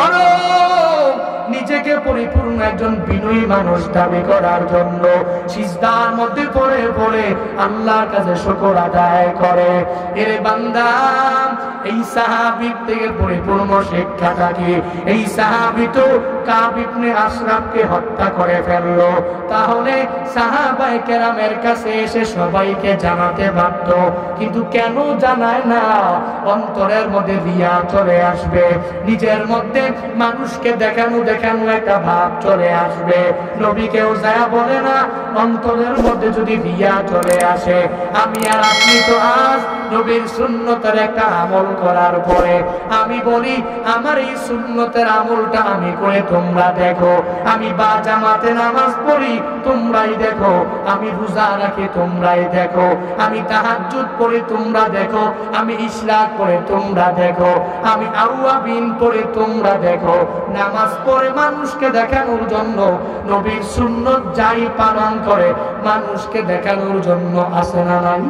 বরং নিজেকে পরিপূর্ণ একজন বিনয়ী মানুষ দাবি করার জন্য সিজদার মধ্যে পড়ে আল্লাহর কাছে শুকর আদায় করে। এর বান্দা এই সাহাবীর থেকে পরিপূর্ণ শিক্ষাটা কি? এই সাহাবী তো কাব ইবনে আশরাফকে হত্যা করে ফেললো, তাহলে সাহাবায়ে কেরামের কাছে এসে সবাইকে জানাতে পারত, কিন্তু কেন জানায় না? অন্তরের মধ্যে রিয়া চলে আসবে, নিজের মধ্যে মানুষকে দেখানো একটা ভাব চলে আসবে। নবীকেও যায় বলে না, অন্তরের মধ্যে যদি রিয়া চলে আসে, আমি আর আপনি তো আজ নবীর সুন্নতের একটা আমল করার পরে আমি বলি আমার এই সুন্নতের আমলটা আমি করে তোমরা দেখো, আমি বা জামাতে নামাজ পড়ি তোমরাই দেখো, আমি রোজা রাখি তোমরাই দেখো, আমি তাহাজ্জুদ পড়ি তোমরা দেখো, আমি ইশরাক পড়ে তোমরা দেখো, আমি আওয়াবিন পড়ে তোমরা দেখো। নামাজ পড়ে মানুষকে দেখানোর জন্য, নবীর সুন্নত যাই পালন করে মানুষকে দেখানোর জন্য আছে না নাই?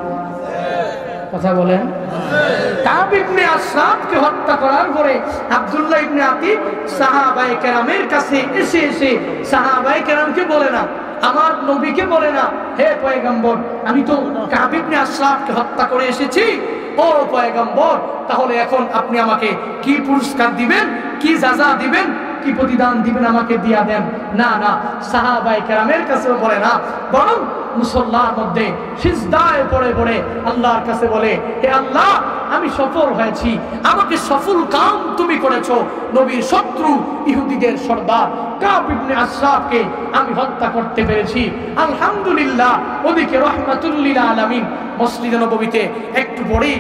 কথা বলেন। কাব ইবনে আশরাফকে হত্যা করার পরে আব্দুল্লাহ ইবনে আতিক সাহাবায়ে কেরামের কাছে এসে সাহাবায়ে কেরামকে বলে না, আমার নবীকে বলে না, হে পয়গম্বর আমি তো কাব ইবনে আশরাফকে হত্যা করে এসেছি। ও পয়গম্বর তাহলে এখন আপনি আমাকে কি পুরস্কার দিবেন, কি সাজা দিবেন, কি প্রতিদান দিবেন আমাকে দিয়া দেন। না সাহাবায়ে কেরামের কাছে বলে না, বরং মুসল্লার মধ্যে সিজদায় পড়ে আল্লাহর কাছে বলে, হে আল্লাহ আমি সফল হয়েছি, আমাকে সফল কাম তুমি করেছো। নবীর শত্রু ইহুদিদের সর্দার কাব ইবনে আশরাফকে আমি হত্যা করতে পেরেছি, আলহামদুলিল্লাহ। ওদিকে রাহমাতুল লিল আলামিন মসজিদে নববীতে একটু পরেই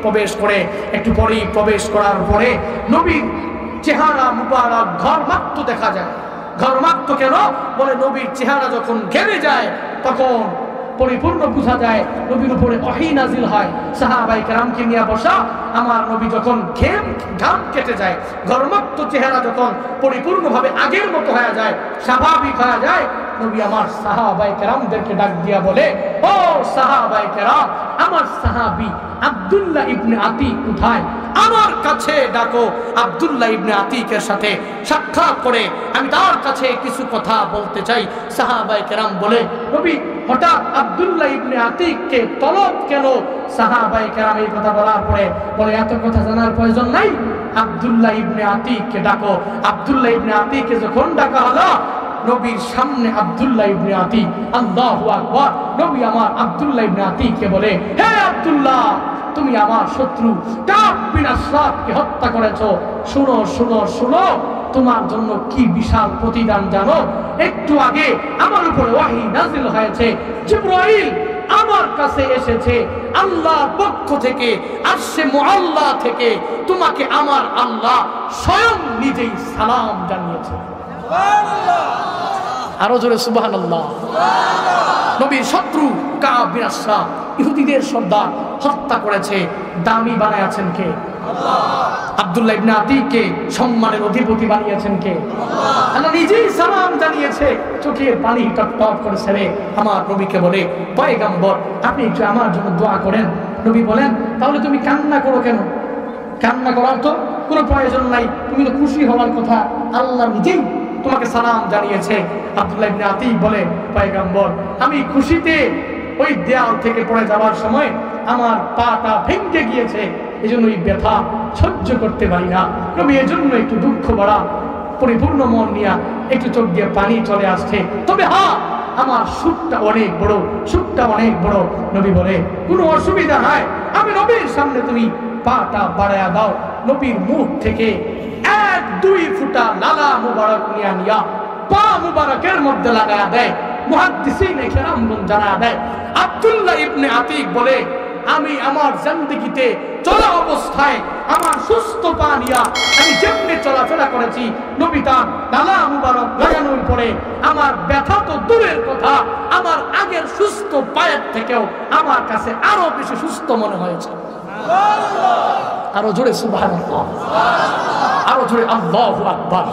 প্রবেশ করার পরে নবীর চেহারা মুবারক ঘরমাক্ত দেখা যায়। ঘরমাক্ত কেন? বলে নবীর চেহারা যখন ঘেমে যায় তখন পরিপূর্ণ বোঝা যায় নবীর উপরে ওহী নাজিল হয়। সাহাবায়ে কেরামকে নিয়ে বসা, আমার নবী যখন ঘাম কেটে যায়, ঘরমাক্ত চেহারা যখন পরিপূর্ণভাবে আগের মতো হয়ে যায়, স্বাভাবিক হয়ে যায়, নবী আমার সাহাবায়ে কেরামদেরকে ডাক দিয়া বলে, ও সাহাবায়ে কেরাম, আমার সাহাবী আব্দুল্লাহ ইবনে আতিক কোথায়? আমার কাছে ডাকো। আব্দুল্লাহ ইবনে আতিকের সাথে সাক্ষাৎ করে আমি তার কাছে কিছু কথা বলতে চাই। সাহাবায়ে কেরাম বলে, নবী হঠাৎ আব্দুল্লাহ ইবনে আতিককে তলব কেন? সাহাবায়ে কেরাম এই কথা বলার পরে বলে, এত কথা জানার প্রয়োজন নাই, আব্দুল্লাহ ইবনে আতিককে ডাকো। আব্দুল্লাহ ইবনে আতিককে যখন ডাকা হলো, নবীর সামনে আব্দুল্লাহ ইবনে আতিক, আল্লাহু আকবার, নবী আমার আব্দুল্লাহ ইবনে আতিককে বলে, হে আব্দুল্লাহ, তুমি আমার শত্রু কাব বিন আশরাফকে হত্যা করেছো। শুনো শুনো শুনো, তোমার জন্য কি বিশাল প্রতিদান জানো? একটু আগে আমার উপরে ওহী নাযিল হয়েছে, জিবরাইল আমার কাছে এসেছে আল্লাহর পক্ষ থেকে, আরশে মুআল্লা থেকে তোমাকে আমার আল্লাহ স্বয়ং নিজেই সালাম জানিয়েছে। আরো জোরে সুবহানাল্লাহ। নবীর শত্রু কাব বিন আশরাফ, ইহুদিদের সর্দার, হত্যা করেছে। দামি বানায়াছেন কে? আব্দুল্লাহ ইবনে আতিককে সম্মানের অধিপতি বানিয়েছেন কে? আল্লাহ নিজেই সালাম জানিয়েছে। চোখের পানি টপ টপ করে ছেড়ে আমার নবীকে বলে, পয়গম্বর আপনি একটু আমার জন্য দোয়া করেন। নবী বলেন, তাহলে তুমি কান্না করো কেন? কান্না করার তো কোনো প্রয়োজন নাই, তুমি তো খুশি হওয়ার কথা, আল্লাহ নিজেই তোমাকে সালাম জানিয়েছে। আব্দুল্লাহ ইবনে আতিক বলে, পয়গম্বর আমি খুশিতে ওই দেয়াল থেকে পড়ে যাওয়ার সময় আমার পাটা ভেঙে গিয়েছে, এজন্য এই ব্যথা সহ্য করতে পারি না। নবী এজন্য একটু দুঃখ ভরা পরিপূর্ণ মন নিয়ে একটু চোখ দিয়ে পানি চলে আসছে। তবে হ্যাঁ, আমার সুখটা অনেক বড়, সুখটা অনেক বড়। নবী বলে, কোনো অসুবিধা নাই, আমি নবীর সামনে তুমি পাটা বাড়ায়া দাও। নবীর মুখ থেকে 1-2 ফুটা লালা মুবারক নিয়া পা মুবারকের মধ্যে লাগায়া দেয়। মুহাদ্দিসিনে কেরামগণ জানায়া দেয়, আব্দুল্লাহ ইবনে আতিক বলে, আমি আমার জিন্দেগিতে চলা অবস্থায় আমার সুস্থ পা নিয়া আমি যেমনি চলাফেরা করেছি, নবী তার লালা মুবারক লাগানোর পরে আমার ব্যথা তো দূরের কথা, আমার আগের সুস্থ পায়ের থেকেও আমার কাছে আরো বেশি সুস্থ মনে হয়েছে। আরো জোরে সুবহানাল্লাহ, আরো জোরে আল্লাহু আকবার।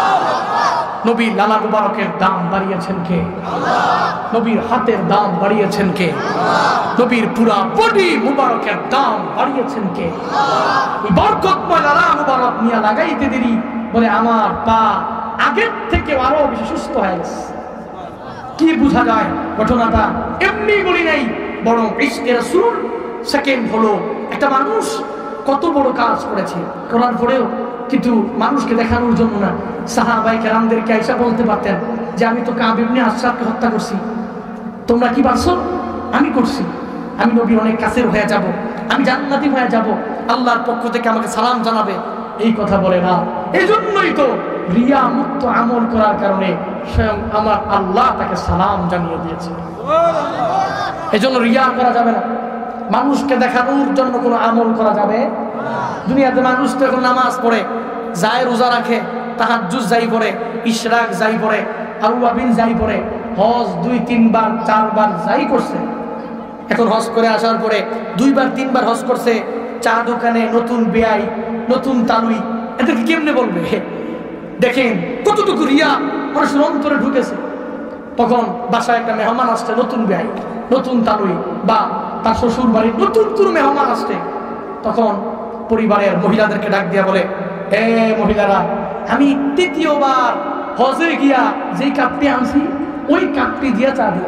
নবী লালা মুবারকের দাম বাড়িয়েছেন কে? নবীর হাতের দাম বাড়িয়েছেন কে? নবীর পুরা বডি মুবারকের দাম বাড়িয়েছেন কে? এই বরকতময় লালা মুবারক নিয়ে লাগাইতে দেরি বলে আমার পা আগের থেকে আরো বেশি সুস্থ হয়ে গেছে। কি বোঝা যায় ঘটনাটা? এমনি বলি নাই, বরং ইশকে রাসূল সেকেন্ড হলো একটা মানুষ কত বড় কাজ করেছে, করার পরেও কিন্তু মানুষকে দেখানোর জন্য না, সাহাবায়ে কেরামদেরকে আয়েশা বলতে পারতেন যে আমি তো কাব ইবনে আশরাফকে হত্যা করছি, তোমরা কি পারছো? আমি করছি, আমি নবী অনেক কাছের হয়ে যাব, আমি জান্নাতি হয়ে যাব, আল্লাহর পক্ষ থেকে আমাকে সালাম জানাবে, এই কথা বলে না। এই জন্যই তো রিয়া মুক্ত আমল করার কারণে স্বয়ং আমার আল্লাহ তাকে সালাম জানিয়ে দিয়েছে। এই জন্য রিয়া করা যাবে না, মানুষকে দেখানোর জন্য কোনো আমল করা যাবে। দুনিয়াতে মানুষ তো এখন নামাজ পড়ে, যায়, রোজা রাখে, তাহাজ্জুদ যাই পড়ে, ইশরাক যাই পড়ে, আউয়াবিন যাই পড়ে, হজ 2-3 বার 4 বার যাই করছে। এখন হজ করে আসার পরে 2 বার 3 বার হজ করছে, চা দোকানে নতুন বেয়াই, নতুন তালুই, এদেরকে কেমনে বলবে? দেখেন কতটুকু রিয়া মানুষের অন্তরে ঢুকেছে। তখন বাসায় একটা মেহমান আসছে, নতুন বেয়াই, নতুন তালুই, বা তার শ্বশুর বাড়ির নতুন কোনো মেহমান আসছে, তখন পরিবারের মহিলাদেরকে ডাক দিয়া বলে, এ মহিলারা, আমি 3য়-বার হজে গিয়া যেই কাপটি আনছি ওই কাপটি দিয়া চা দিও।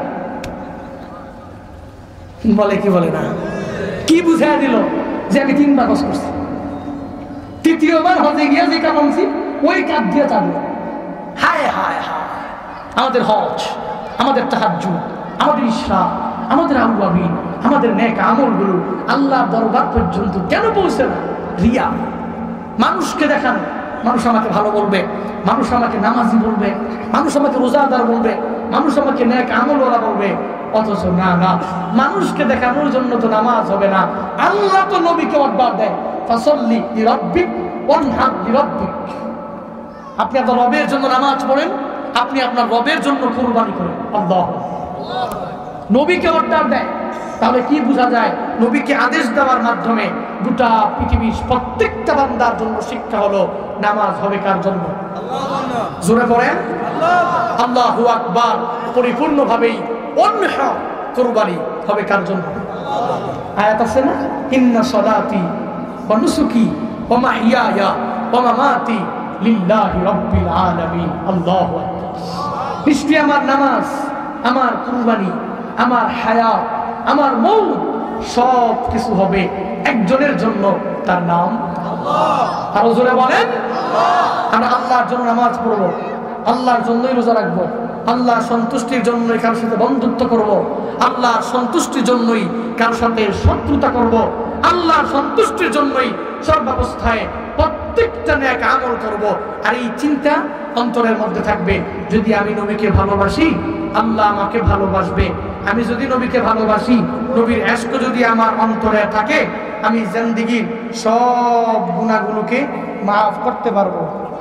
বলে কি বলে না? কি বুঝাই দিল যে আমি 3 বার হজ করছি, 3য়-বার হজে গিয়া যে কাপ আনছি ওই কাপ দিয়া চা দিও। হায় হায় হায়, আমাদের হজ, আমাদের তাহাজ্জুদ, আমাদের ইশরাক, আমাদের আউয়াবিন, আমাদের নেক আমলগুলো আল্লাহর দরবার পর্যন্ত কেন পৌঁছে না? রিয়া, মানুষকে দেখানো। মানুষ আমাকে ভালো বলবে, মানুষ আমাকে নামাজি বলবে, মানুষ আমাকে রোজাদার বলবে, মানুষ আমাকে নেক আমলওয়ালা বলবে, অথচ না না, মানুষকে দেখানোর জন্য তো নামাজ হবে না। আল্লাহ তো নবীকে অর্ডার দেয়, ফাসাল্লি লিরাব্বিক ওয়ানহার লিরাব্বিক, আপনি আপনার রবের জন্য নামাজ পড়েন, আপনি আপনার রবের জন্য কুরবানি করেন। আল্লাহ নবীকে অর্ডার দেয়। তাহলে কি বোঝা যায়? নবীকে আদেশ দেওয়ার মাধ্যমে গোটা পৃথিবীর প্রত্যেকটা বান্দার জন্য শিক্ষা হলো নামাজ হবে কার জন্য? জোরে পড়েন। আল্লাহু আকবার পরিপূর্ণভাবেই অন্যহ কুরবানি হবে কার জন্য? আয়াত আছে না, ইন্না সলাতি ওয়া নুসুকি ওয়া মাহইয়ায়া ওয়া মামাতি লিল্লাহি রাব্বিল আলামিন। আল্লাহু আকবার। নিশ্চয়ই আমার নামাজ, আমার কুরবানি, আমার হায়াত, আমার মৌত সব কিছু হবে একজনের জন্য, তার নাম আল্লাহ। আরো জোরে বলেন আল্লাহ। আমরা আল্লাহর জন্য নামাজ পড়বো, আল্লাহর জন্যই রোজা রাখবো, আল্লাহর সন্তুষ্টির জন্যই কারোর সাথে বন্ধুত্ব করব, আল্লাহর সন্তুষ্টির জন্যই কারোর সাথে শত্রুতা করব, আল্লাহর সন্তুষ্টির জন্যই সর্বাবস্থায় প্রত্যেকটা নেক আমল করব। আর এই চিন্তা অন্তরের মধ্যে থাকবে, যদি আমি নবীকে ভালোবাসি আল্লাহ আমাকে ভালোবাসবে। আমি যদি নবীকে ভালোবাসি, নবীর ইশক যদি আমার অন্তরে থাকে, আমি জিন্দেগীর সব গুনাহগুলোকে মাফ করতে পারবো।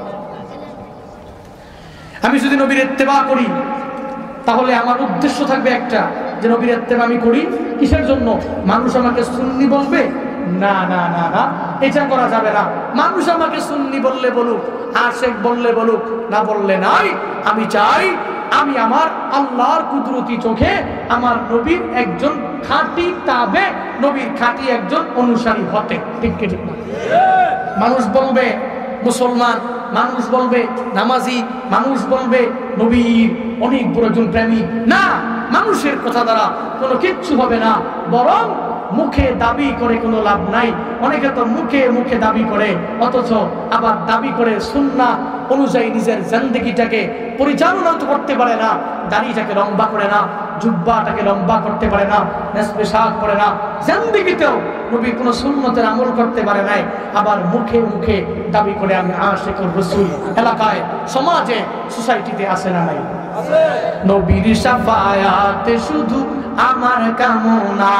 আমি যদি নবীর ইত্তেবা করি, তাহলে আমার উদ্দেশ্য থাকবে একটা, যে নবীর ইত্তেবা আমি করি কিসের জন্য? মানুষ আমাকে সুন্নি বলবে? না না না না, এটা করা যাবে না। মানুষ আমাকে সুন্নি বললে বলুক, আশেক বললে বলুক, না বললে নাই। আমি চাই আমি আমার আল্লাহর কুদরতি চোখে আমার নবীর একজন খাঁটি তাবে, নবীর খাঁটি একজন অনুসারী হতে। ঠিক কি ঠিক না? মানুষ বলবে মুসলমান, মানুষ বলবে নামাজি, মানুষ বলবে নবীর অনেক বড় একজন প্রেমিক। না, মানুষের কথা দ্বারা কোনো কিচ্ছু হবে না, বরং মুখে দাবি করে কোনো লাভ নাই। অনেকে তো মুখে মুখে দাবি করে, অথচ আবার দাবি করে সুন্নাহ অনুযায়ী নিজের জিন্দেগিটাকে পরিচালনা করতে পারে না। দাড়িটাকে লম্বা করে না, জুব্বাটাকে লম্বা করতে পারে না, নেসবে শাক করে না, জিন্দেগিতেও নবীর কোনো সুন্নতের আমল করতে পারে নাই। আবার মুখে মুখে দাবি করে আমি আশিকুর রাসূল। এলাকায়, সমাজে, সোসাইটিতে আছে না নাই? নবীর শাফায়াতে শুধু আমার কামনা,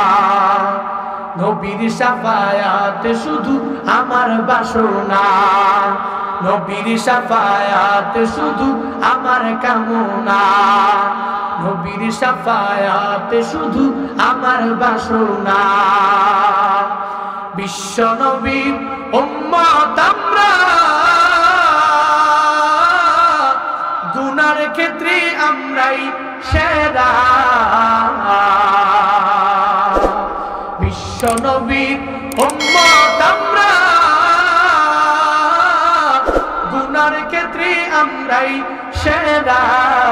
নবীর শাফায়াতে শুধু আমার বাসনা, নবীর শাফায়াতে শুধু আমার কামনা, নবীর শাফায়াতে শুধু আমার বাসনা। বিশ্ব নবীর উম্মত আমরা, গুনার ক্ষেত্রে আমরাই সেরা। বিশ্ব নবীর উম্মত আমরা, গুনার ক্ষেত্রে আমরাই সেরা।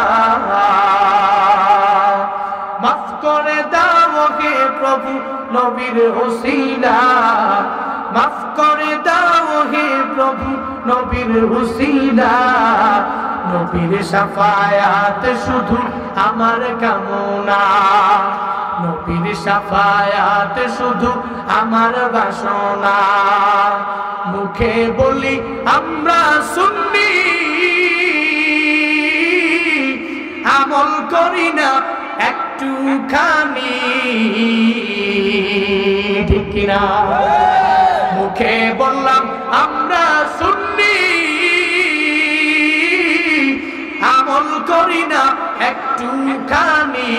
মাফ করে দাও হে প্রভু নবীর ওসিলা, মাফ করে দাও হে প্রভু নবীর ওসিলা। নবীর শাফায়াত শুধু আমার কামনা, নবীর শাফায়াত শুধু আমার বাসনা। মুখে বলি আমরা সুন্নি, আমল করি না একটুখানি, ঠিক কিনা? মুখে বললাম আমরা সুন্নি, আমল করি না একটুখানি।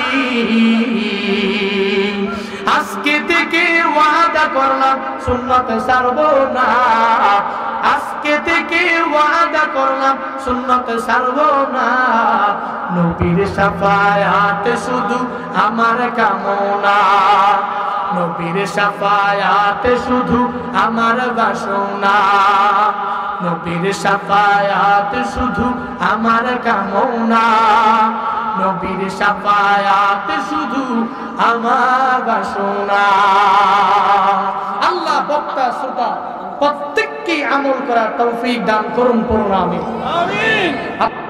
আজকে থেকে ওয়াদা করলাম সুন্নাত ছাড়বো না, আজকে থেকে ওয়াদা করলাম সুন্নাত ছাড়বো না। নবীর শাফায়াত শুধু আমার কামনা, নবীর শাফায়াত শুধু আমার বাসনা, নবীর শাফায়াত শুধু আমার কামনা, নবীর শাফায়াত শুধু আমার বাসনা। আল্লাহ বক্তা শ্রোতা প্রত্যেককে আমল করার তৌফিক দান করুন, পড়ুন আমিন।